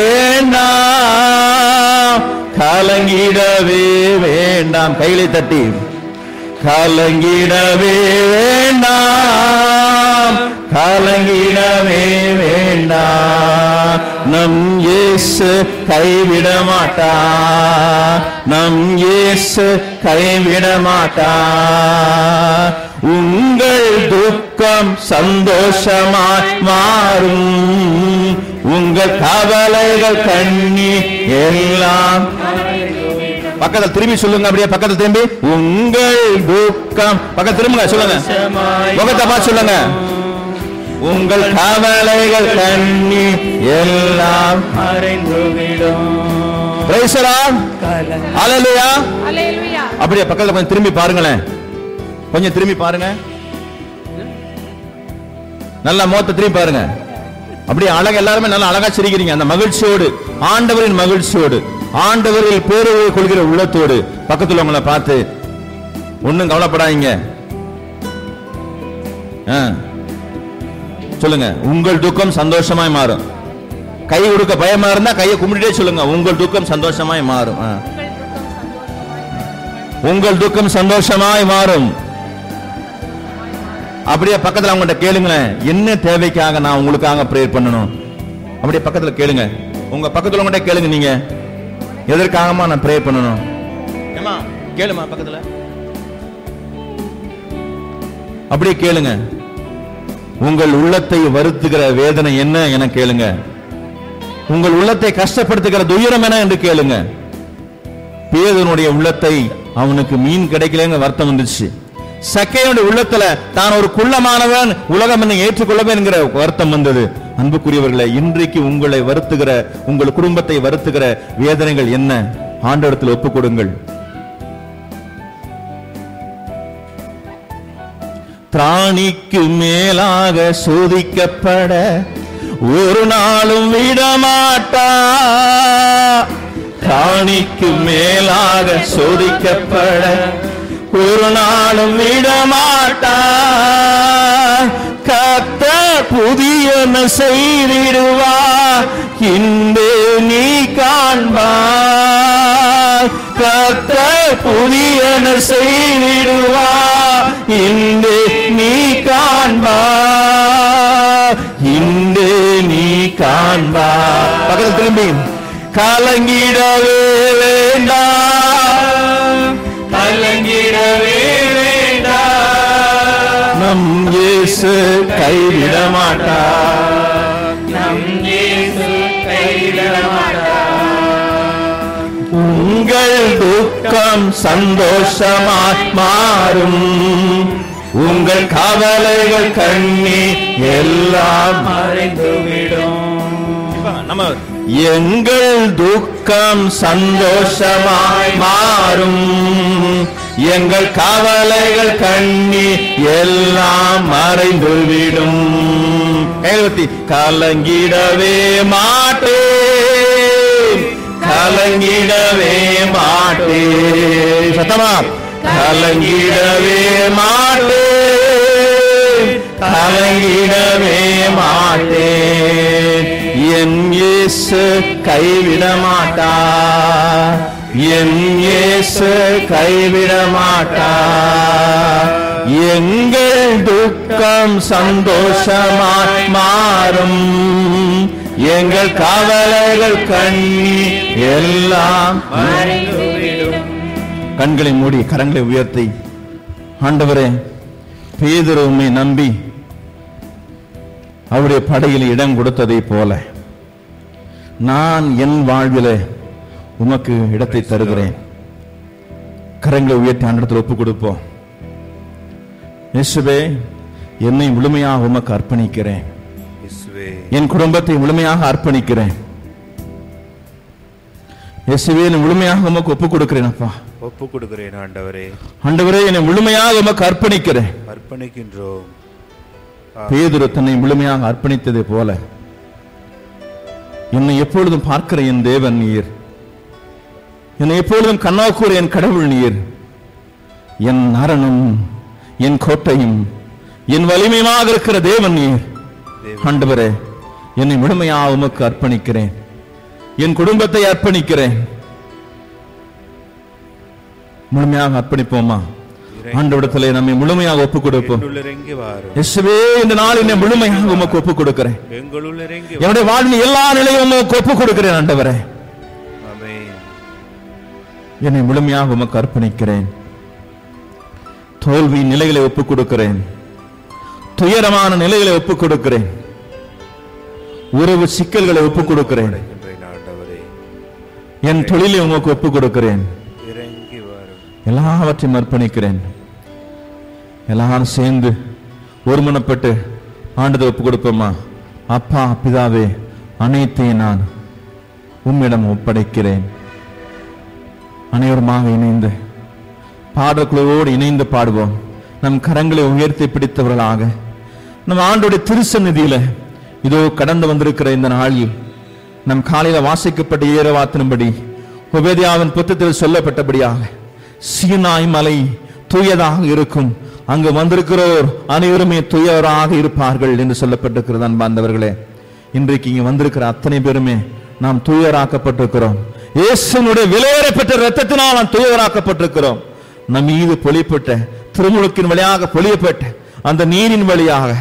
வேண்டாம், கலங்கிடவே வேண்டாம். கைகளை தட்டி, கலங்கிடவே வேண்டாம், கலங்கிடவே வேண்டாம். நம் இயேசு கைவிட மாட்டார், நம் இயேசு கைவிட மாட்டார். உங்கள் துக்கம் சந்தோஷமாய் மாறும், உங்கள் கவலைகள் கண்ணீர் எல்லாம். பக்கத்தில் திரும்பி சொல்லுங்க, அப்படியே பக்கத்தில் திரும்பி, உங்கள் துக்கம் பக்கத்தில் திரும்புங்க, சொல்லுங்க, முகத்தை பார்த்து சொல்லுங்க, உங்கள் கவலைகள் கண்ணீர் எல்லாம் மறைந்துவிடும். Praise the lord, hallelujah, hallelujah. அப்படியே பக்கத்துல கொஞ்சம் திரும்பி பாருங்களேன், கொஞ்சம் திரும்பி பாருங்க, நல்லா முகத்தை திரும்பி பாருங்க. அப்படியே அழகா, எல்லாருமே நல்லா அழகா சிரிக்கிறீங்க. அந்த மகிழ்ச்சியோடு, ஆண்டவரின் மகிழ்ச்சியோடு, ஆண்டவரில் பேருவை கொள்கிற உள்ளத்தோடு பக்கத்துல உங்களை பார்த்து, ஒண்ணும் கவலைப்படாதீங்க, சொல்லுங்க, உங்கள் துக்கம் சந்தோஷமாய் மாறும். கை கொடுக்க பயமா இருந்தா கையை கும்பிட்டுட்டே சொல்லுங்க, உங்கள் துக்கம் சந்தோஷமாய் மாறும், உங்கள் துக்கம் சந்தோஷமாய் மாறும். அப்படியே பக்கத்துல அவங்கள்ட்ட கேளுங்களேன், என்ன தேவைக்காக நான் உங்களுக்காக பிரேயர் பண்ணணும், அப்படியே பக்கத்துல கேளுங்க, உங்க பக்கத்துல உங்கள்கிட்ட கேளுங்க, நீங்க எதற்காகமா நான் ப்ரே பண்ணணும்? ஏமா கேளுமா பக்கத்துல, அப்படியே கேளுங்க. உங்கள் உள்ளத்தை வருத்துகிற வேதனை என்ன என கேளுங்க. உங்கள் உள்ளத்தை கஷ்டப்படுத்துகிற துயரம் என்ன என்று கேளுங்க. பேதுருடைய உள்ளத்தை அவனுக்கு மீன் கிடைக்கலங்க வருத்தம் வந்துச்சு. சக்கையுடைய உள்ளத்துல தான் ஒரு குள்ளமானவன், உலகம் என்னை ஏற்றுக்கொள்ளவே என்கிற வருத்தம் வந்தது. அன்புக்குரியவர்களே, இன்றைக்கு உங்களை வருத்துகிற, உங்கள் குடும்பத்தை வருத்துகிற வேதனைகள் என்ன? ஆண்டவரிடத்தில் ஒப்புக் கொடுங்கள். திராணிக்கு மேலாக சோதிக்கப்பட ஒரு நாளும் விடமாட்டா. திராணிக்கு மேலாக சோதிக்கப்பட ஒரு நாளும் விடமாட்டா. கர்த்தர் புதியன செய்திடுவா, இன்று நீ காண்பாய். கர்த்தர் புதியன செய்திடுவா, இன்று நீ காண்பாய். இன்று நீ காண்பாய். பக்கத்தில் திரும்பி கலங்கிடவே வேண்டாம், கலங்கிடவே வேண்டாம். நம் இயேசு கைவிட மாட்டார், நம் இயேசு கைவிட மாட்டார். உங்கள் துக்கம் சந்தோஷமாய் மாறும், உங்கள் கவலைகள் கண்ணீர் எல்லாம் மறைந்துவிடும். நம்ம எங்கள் துக்கம் சந்தோஷமாய் மாறும், எங்கள் கவலைகள் கண்ணீர் எல்லாம் மறைந்துவிடும். கலங்கிடவே மாட்டேன், கலங்கிடவே மாட்டேன். சத்தமா கலங்கிடவே மாட்டேன், கலங்கிடவே மாட்டேன். என் இயேசு கைவிட மாட்டார், என் இயேசு கைவிட மாட்டார். எங்கள் துக்கம் சந்தோஷமாய் மாறும், எங்கள் கவலைகள் கண்ணீர் எல்லாம் மறைந்துவிடும். கண்களை மூடி கரங்களை உயர்த்தி, ஆண்டவரே, பேதுரு உம்மை நம்பி அவருடைய படையில் இடம் கொடுத்ததை போல நான் என் வாழ்விலே உமக்கு இடத்தை தருகிறேன். கரங்களை உயர்த்தி ஆண்டவரிடத்தில் ஒப்புக் கொடுப்போம். இயேசுவே, என்னை முழுமையாக உமக்கு அர்ப்பணிக்கிறேன், என் குடும்பத்தை முழுமையாக அர்ப்பணிக்கிறேன். இயேசுவே, என்னை முழுமையாக உமக்கு ஒப்புக் கொடுக்கிறேன். அப்பா, ஒப்புக் கொடுக்கிறேன். ஆண்டவரே, ஆண்டவரே, என்னை முழுமையாக உமக்கு அர்ப்பணிக்கிறேன். அர்ப்பணிக்கின்றோம். பேதுரு தன்னை முழுமையாக அர்ப்பணித்ததை போல என்னை எப்பொழுதும் பார்க்கிற என் தேவன் நீர், என்னை எப்பொழுதும் கண்ணாக்கூற என் கடவுள் நீர், என் அரணும் என் கோட்டையும் என் வலிமையாக இருக்கிற தேவன் நீர். ஆண்டவரே, என்னை முழுமையாக உமக்கு அர்ப்பணிக்கிறேன், என் குடும்பத்தை அர்ப்பணிக்கிறேன். முழுமையாக அர்ப்பணிப்போமா? ஆண்டவரிடத்திலே நம்மை முழுமையாக ஒப்புக் கொடுப்போம். இயேசுவே, இந்த நாள் என்னை முழுமையாக உமக்கு ஒப்புக் கொடுக்கிறேன். என்னுடைய வாழ்வின் எல்லா நிலையும் உமக்கு ஒப்புக் கொடுக்கிறேன். ஆண்டவரே, என்னை முழுமையாக உமக்கு அர்ப்பணிக்கிறேன். தோல்வி நிலைகளை ஒப்புக் கொடுக்கிறேன், துயரமான நிலைகளை ஒப்புக் கொடுக்கிறேன், உறவு சிக்கல்களை ஒப்புக் கொடுக்கிறேன், என் தொழிலை உமக்கு ஒப்புக் கொடுக்கிறேன். எல்லாவற்றையும் அர்ப்பணிக்கிறேன். எல்லாரும் சேர்ந்து ஒருமனப்பட்டு ஆண்டதை ஒப்புக் கொடுப்போமா? அப்பா பிதாவே, அனைத்தையும் நான் உம்மிடம் ஒப்படைக்கிறேன். அனைவருமாக இணைந்து பாடக்குழுவோடு இணைந்து பாடுவோம். நம் கரங்களை உயர்த்தி பிடித்தவர்களாக நம் ஆண்டோடைய திருசந்நிதியில இதோ கடந்து வந்திருக்கிற இந்த நாளில் நம் காலையில வாசிக்கப்பட்ட ஏறவாத்தினும்படி உபேதியாவின் புத்தகத்தில் சொல்லப்பட்டபடியாக சீனாய் மலை தூயதாக இருக்கும், அங்கு வந்திருக்கிறோர் அனைவருமே தூயவராக இருப்பார்கள் என்று சொல்லப்பட்டிருக்கிறது. அன்பார்ந்தவர்களே, இன்றைக்கு இங்கு வந்திருக்கிற அத்தனை பேருமே நாம் தூயராக்கப்பட்டிருக்கிறோம். இயேசுவினுடைய விலையேறப்பட்ட இரத்தத்தினால் நாம் தூயவராக்கப்பட்டிருக்கிறோம். நம் மீது பொழிப்பட்ட திருமுழுக்கின் வழியாக பொழியப்பட்ட அந்த நீரின் வழியாக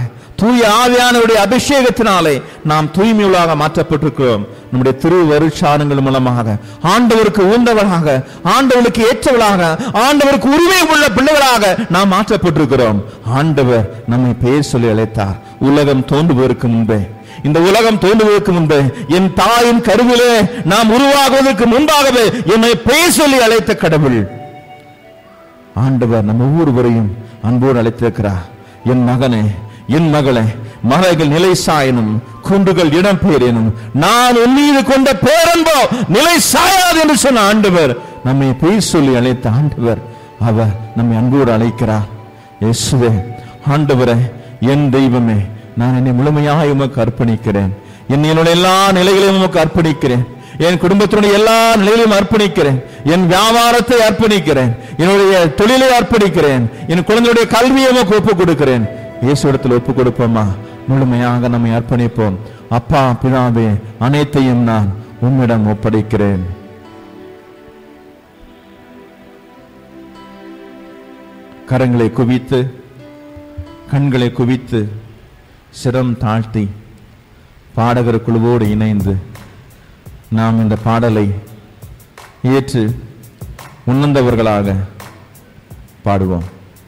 தூய ஆவியானவருடைய அபிஷேகத்தினாலே நாம் தூய்மையுள்ளாக மாற்றப்பட்டிருக்கிறோம். நம்முடைய திரு வருஷானங்கள் மூலமாக ஆண்டவருக்கு உண்டவராக, ஆண்டவருக்கு ஏற்றவளாக, ஆண்டவருக்கு உரிமை உள்ள பிள்ளைகளாக நாம் மாற்றப்பட்டிருக்கிறோம். ஆண்டவர் நம்மை பெயர் சொல்லி அழைத்தார். உலகம் தோன்றுவதற்கு முன்பே, இந்த உலகம் தோன்றுவதற்கு முன்பே, என் தாயின் கருவிலே நாம் உருவாகுவதற்கு முன்பாகவே என்னை பெயர் சொல்லி அழைத்த கடவுள் ஆண்டவர் நம்ம ஒவ்வொருவரையும் அன்போடு அழைத்திருக்கிறார். என் மகனே, என் மகளே, மலைகள் நிலை சாயனும் குன்றுகள் இடம் பெயரேனும் நான் உன் மீது கொண்ட பேரன்போ நிலை சாயாது என்று சொன்ன ஆண்டவர் நம்மை பெயர் சொல்லி அழைத்த ஆண்டவர். அவர் நம்மை அன்போடு அழைக்கிறார். இயேசுவே, ஆண்டவரே, என் தெய்வமே, நான் என்னை முழுமையாக உமக்கு அர்ப்பணிக்கிறேன். என்னுடைய எல்லா நிலைகளையும் உமக்கு அர்ப்பணிக்கிறேன். என் குடும்பத்தினுடைய எல்லா நிலையிலும் அர்ப்பணிக்கிறேன். என் வியாபாரத்தை அர்ப்பணிக்கிறேன். என்னுடைய தொழிலை அர்ப்பணிக்கிறேன். என் குழந்தையுடைய கல்வியை உமக்கு ஒப்புக் கொடுக்கிறேன். இயேசு இடத்தில் ஒப்புக் கொடுப்போமா? முழுமையாக நம்மை அர்ப்பணிப்போம். அப்பா பிதாவே, அனைத்தையும் நான் உம்மிடம் ஒப்படைக்கிறேன். கரங்களை குவித்து, கண்களை குவித்து, சிரம் தாழ்த்தி, பாடகர் குழுவோடு இணைந்து நாம் இந்த பாடலை ஏற்று உணர்ந்தவர்களாக பாடுவோம்.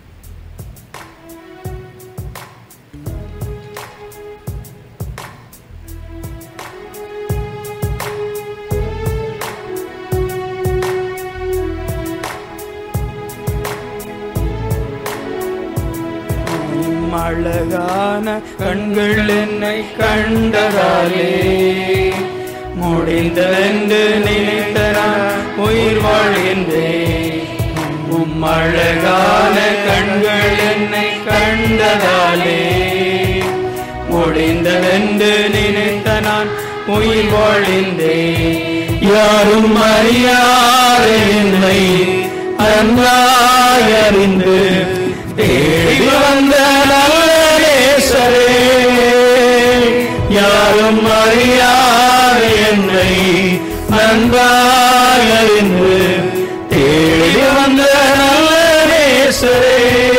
அழகான கண்கள் என்னை கண்டதாலே முடிந்தென்று நினைத்த நான் உயிர் வாழ்கின்றேன். உம் அழகான கண்கள் என்னை கண்டதாலே முடிந்தென்று நினைத்த நான் உயிர் வாழ்கின்றேன். யாரும் அறியாத என்னை அன்பாய் அறிந்து தேடி வந்த நல்ல நேசரே, யாரும் அறியாத என்னை நன்றாய் அறிந்து தேடி வந்த நல்ல நேசரே,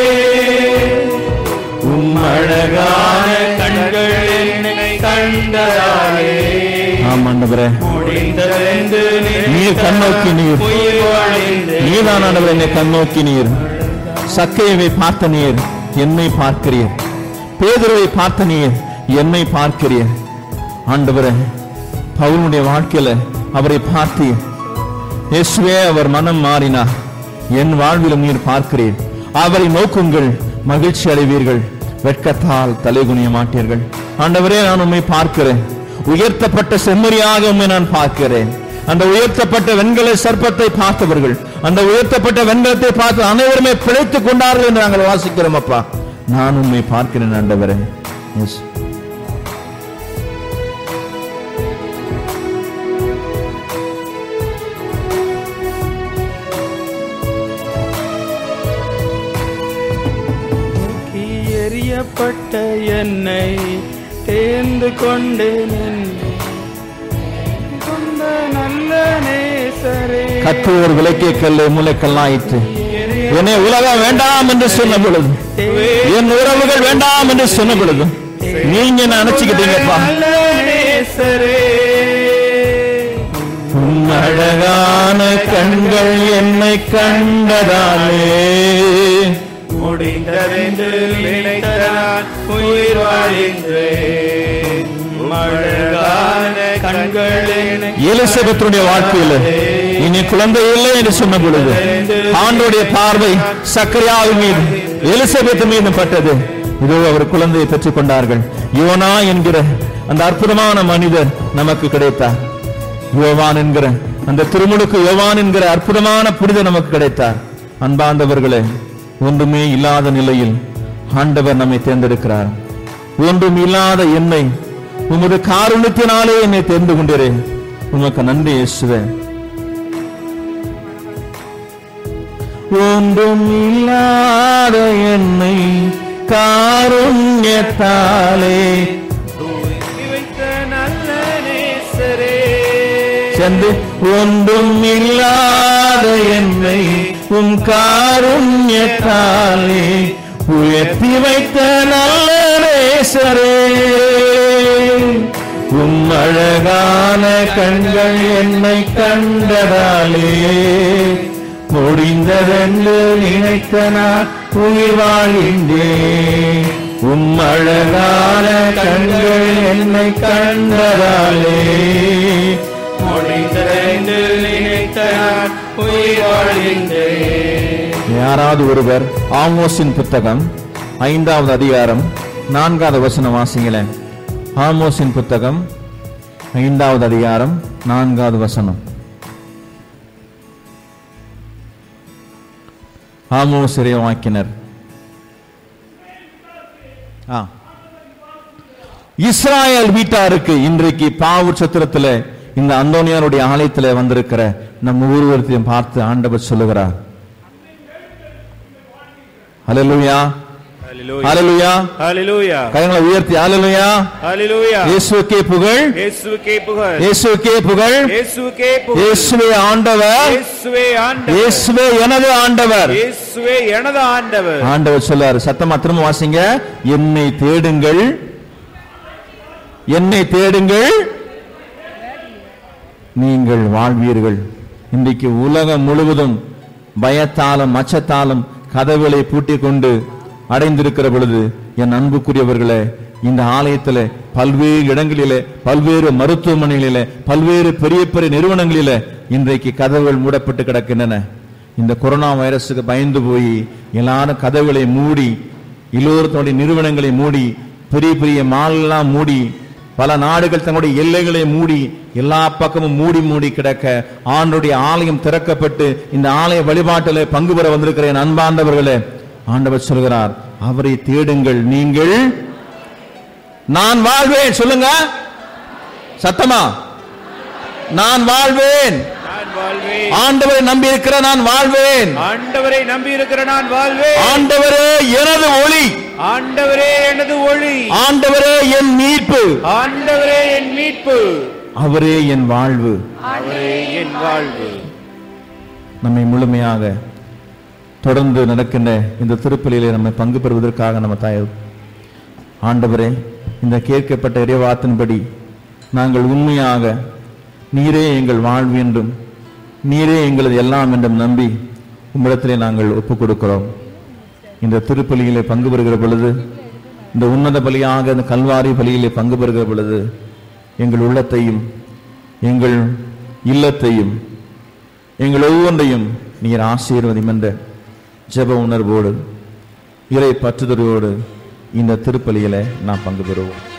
உம் அழகான கண்கள் என்னை கண்டதாலே ஆண்டவரே, முடிந்ததென்று நீர் கண்ணோக்கி நீர் உயிர் வாழ்கின்றேன். நீதான் ஆண்டவரே என்னை கண்ணோக்கி நீர். சக்கையை பார்த்த நீர் என்னை பார்க்கிறீர். பேதுருவை பார்த்த நீர் என்னை பார்க்கிறீர். ஆண்டவரே, பவுலுடைய வாழ்க்கையில அவரை பார்த்தீர். இயேசுவே, அவர் மனம் மாறினார். என் வாழ்விலும் நீர் பார்க்கிறீர். அவரை நோக்குங்கள், மகிழ்ச்சி அடைவீர்கள், வெட்கத்தால் தலைகுனிய மாட்டீர்கள். ஆண்டவரே, நான் உம்மை பார்க்கிறேன். உயர்த்தப்பட்ட செம்மறியாக உம்மை நான் பார்க்கிறேன். அந்த உயர்த்தப்பட்ட வெண்கல சர்ப்பத்தை பார்த்தவர்கள், அந்த உயர்த்தப்பட்ட வெண்கலத்தை பார்த்து அனைவருமே பிழைத்துக் கொண்டார்கள் என்று நாங்கள் வாசிக்கிறோம். அப்பா, நான் உம்மை பார்க்கிறேன் ஆண்டவரே. எஸ், எறியப்பட்ட என்னை தேர்ந்து கொண்டு நல்ல நேசரே, கத்தோர் விளக்கிய கல்லை மூளைக்கல்லாயிற்று. என்னை உலகம் வேண்டாம் என்று சொன்ன பொழுது, என் உறவுகள் வேண்டாம் என்று சொன்ன பொழுது நீங்க என்ன நினைச்சுக்கிட்டீங்கப்பா. உன் அழகான கண்கள் என்னை கண்டதாலே முடிந்ததென்று நினைத்த நான் உயிர் வாழ்கின்றேன். அழகான கண்கள் என்னை எலிசபெத்துடைய வாழ்க்கையில இனி குழந்தை இல்லை என்று சொன்ன பொழுது ஆண்டோடைய பார்வை சக்கரியாவின் மீது, எலிசபெத் மீது பட்டது. இதோ அவர் குழந்தையை பெற்றுக் கொண்டார்கள். யோனா என்கிற அந்த அற்புதமான மனிதர் நமக்கு கிடைத்தார். யோவான் என்கிற அந்த திருமுழுக்கு யோவான் என்கிற அற்புதமான புனிதர் நமக்கு கிடைத்தார். அன்பார்ந்தவர்களே, ஒன்றுமே இல்லாத நிலையில் ஆண்டவர் நம்மை தேர்ந்தெடுக்கிறார். ஒன்றும் இல்லாத என்னை உமது காருண்யத்தினாலே என்னை தெரிந்து கொண்டீரேன். உமக்கு நன்றி இயேசுவே. ஒன்றும் இல்லாத என்னை காருண்யத்தாலே வைத்த நல்ல நேசரே, சென்று ஒன்றும் இல்லாத என்னை உம் காருண்யத்தாலே உயர்த்தி வைத்த நல்ல நேசரே, நேசரே, உம் அழகான கண்கள் என்னை கண்டதாலே முடிந்ததென்று நினைத்த நான் உயிர் வாழ்கின்றேன். உம் அழகான கண்கள் என்னை கண்டதாலே முடிந்ததென்று நினைத்த நான் உயிர் வாழ்கின்றேன். யாராவது ஒருவர் ஆமோஸின் புத்தகம் ஐந்தாவது அதிகாரம் நான்காவது வசனம் வாசிங்களேன். ஆமோஸின் புத்தகம் ஐந்தாவது அதிகாரம் நான்காவது வசனம். ஆமோஸ் இறைவாக்கினர். இஸ்ராயல் வீட்டாருக்கு இன்றைக்கு பாவூர் சத்திரத்தில் இந்த அந்தோனியாருடைய ஆலயத்தில் வந்திருக்கிற நம்ம ஒவ்வொருவரையும் பார்த்து ஆண்டவர் சொல்லுகிறார், ஹல்லேலூயா ஹல்லேலூயா ஹல்லேலூயா. கைகளை உயர்த்தி ஹல்லேலூயா ஹல்லேலூயா. இயேசுவுக்கே புகழ், இயேசுவுக்கே புகழ், இயேசுவுக்கே புகழ், இயேசுவுக்கே புகழ். இயேசுவே ஆண்டவர், இயேசுவே ஆண்டவர், இயேசுவே எனது ஆண்டவர். இயேசுவே எனது ஆண்டவர். ஆண்டவர் சொல்றாரு, சத்தமா திரும்ப வாசிங்க. என்னை தேடுங்கள், என்னை தேடுங்கள், நீங்கள் வாழ்வீர்கள். இன்றைக்கு உலகம் முழுவதும் பயத்தாலும் அச்சத்தாலும் கதவுகளை பூட்டிக் கொண்டு அடைந்திருக்கிற பொழுது, என் அன்புக்குரியவர்களே, இந்த ஆலயத்தில் பல்வேறு இடங்களிலே, பல்வேறு மருத்துவமனைகளிலே, பல்வேறு பெரிய பெரிய நிறுவனங்களிலே இன்றைக்கு கதவுகள் மூடப்பட்டு கிடக்கின்றன. இந்த கொரோனா வைரஸுக்கு பயந்து போய் எல்லாரும் கதவுகளை மூடி, எல்லோருடைய நிறுவனங்களை மூடி, பெரிய பெரிய மாலெல்லாம் மூடி, பல நாடுகள் தங்களுடைய எல்லைகளை மூடி, எல்லா பக்கமும் மூடி மூடி கிடக்க ஆண்டுடைய ஆலயம் திறக்கப்பட்டு இந்த ஆலய வழிபாட்டில் பங்கு பெற வந்திருக்கிற என் அன்பார்ந்தவர்களே, ஆண்டவர் சொல்கிறார், அவரை தேடுங்கள், நீங்கள் நான் வாழ்வேன். சொல்லுங்க சத்தமா, நான் வாழ்வேன். ஆண்டவரை நம்பி இருக்கிற நான் வாழ்வேன். ஆண்டவரை நம்பி இருக்கிற நான் வாழ்வேன். ஆண்டவரே எனது ஒளி, ஆண்டவரே எனது ஒளி, ஆண்டவரே என் மீட்பு, ஆண்டவரே என் மீட்பு, அவரே என் வாழ்வு, அவரே என் வாழ்வு. நம்மை முழுமையாக தொடர்ந்து நடக்கின்ற இந்த திருப்பலியிலே நம்மை பங்கு பெறுவதற்காக நம்ம தாய் ஆண்டவரே, இந்த கேட்கப்பட்ட இறைவார்த்தையின்படி நாங்கள் உண்மையாக நீரே எங்கள் வாழ்வு என்றும் நீரே எங்களது எல்லாம் என்றும் நம்பி உம்மிடத்திலே நாங்கள் ஒப்புக் கொடுக்கிறோம். இந்த திருப்பலியிலே பங்கு பெறுகிற பொழுது, இந்த உன்னத பலியாக இந்த கல்வாரி பலியிலே பங்கு பெறுகிற பொழுது, எங்கள் உள்ளத்தையும் எங்கள் இல்லத்தையும் எங்கள் ஒவ்வொன்றையும் நீர் ஆசீர்வதியும் என்ற ஜெப உணர்வோடு இறை பற்றுதலோடு இந்த திருப்பலியிலே நாம் பங்கு பெறுவோம்.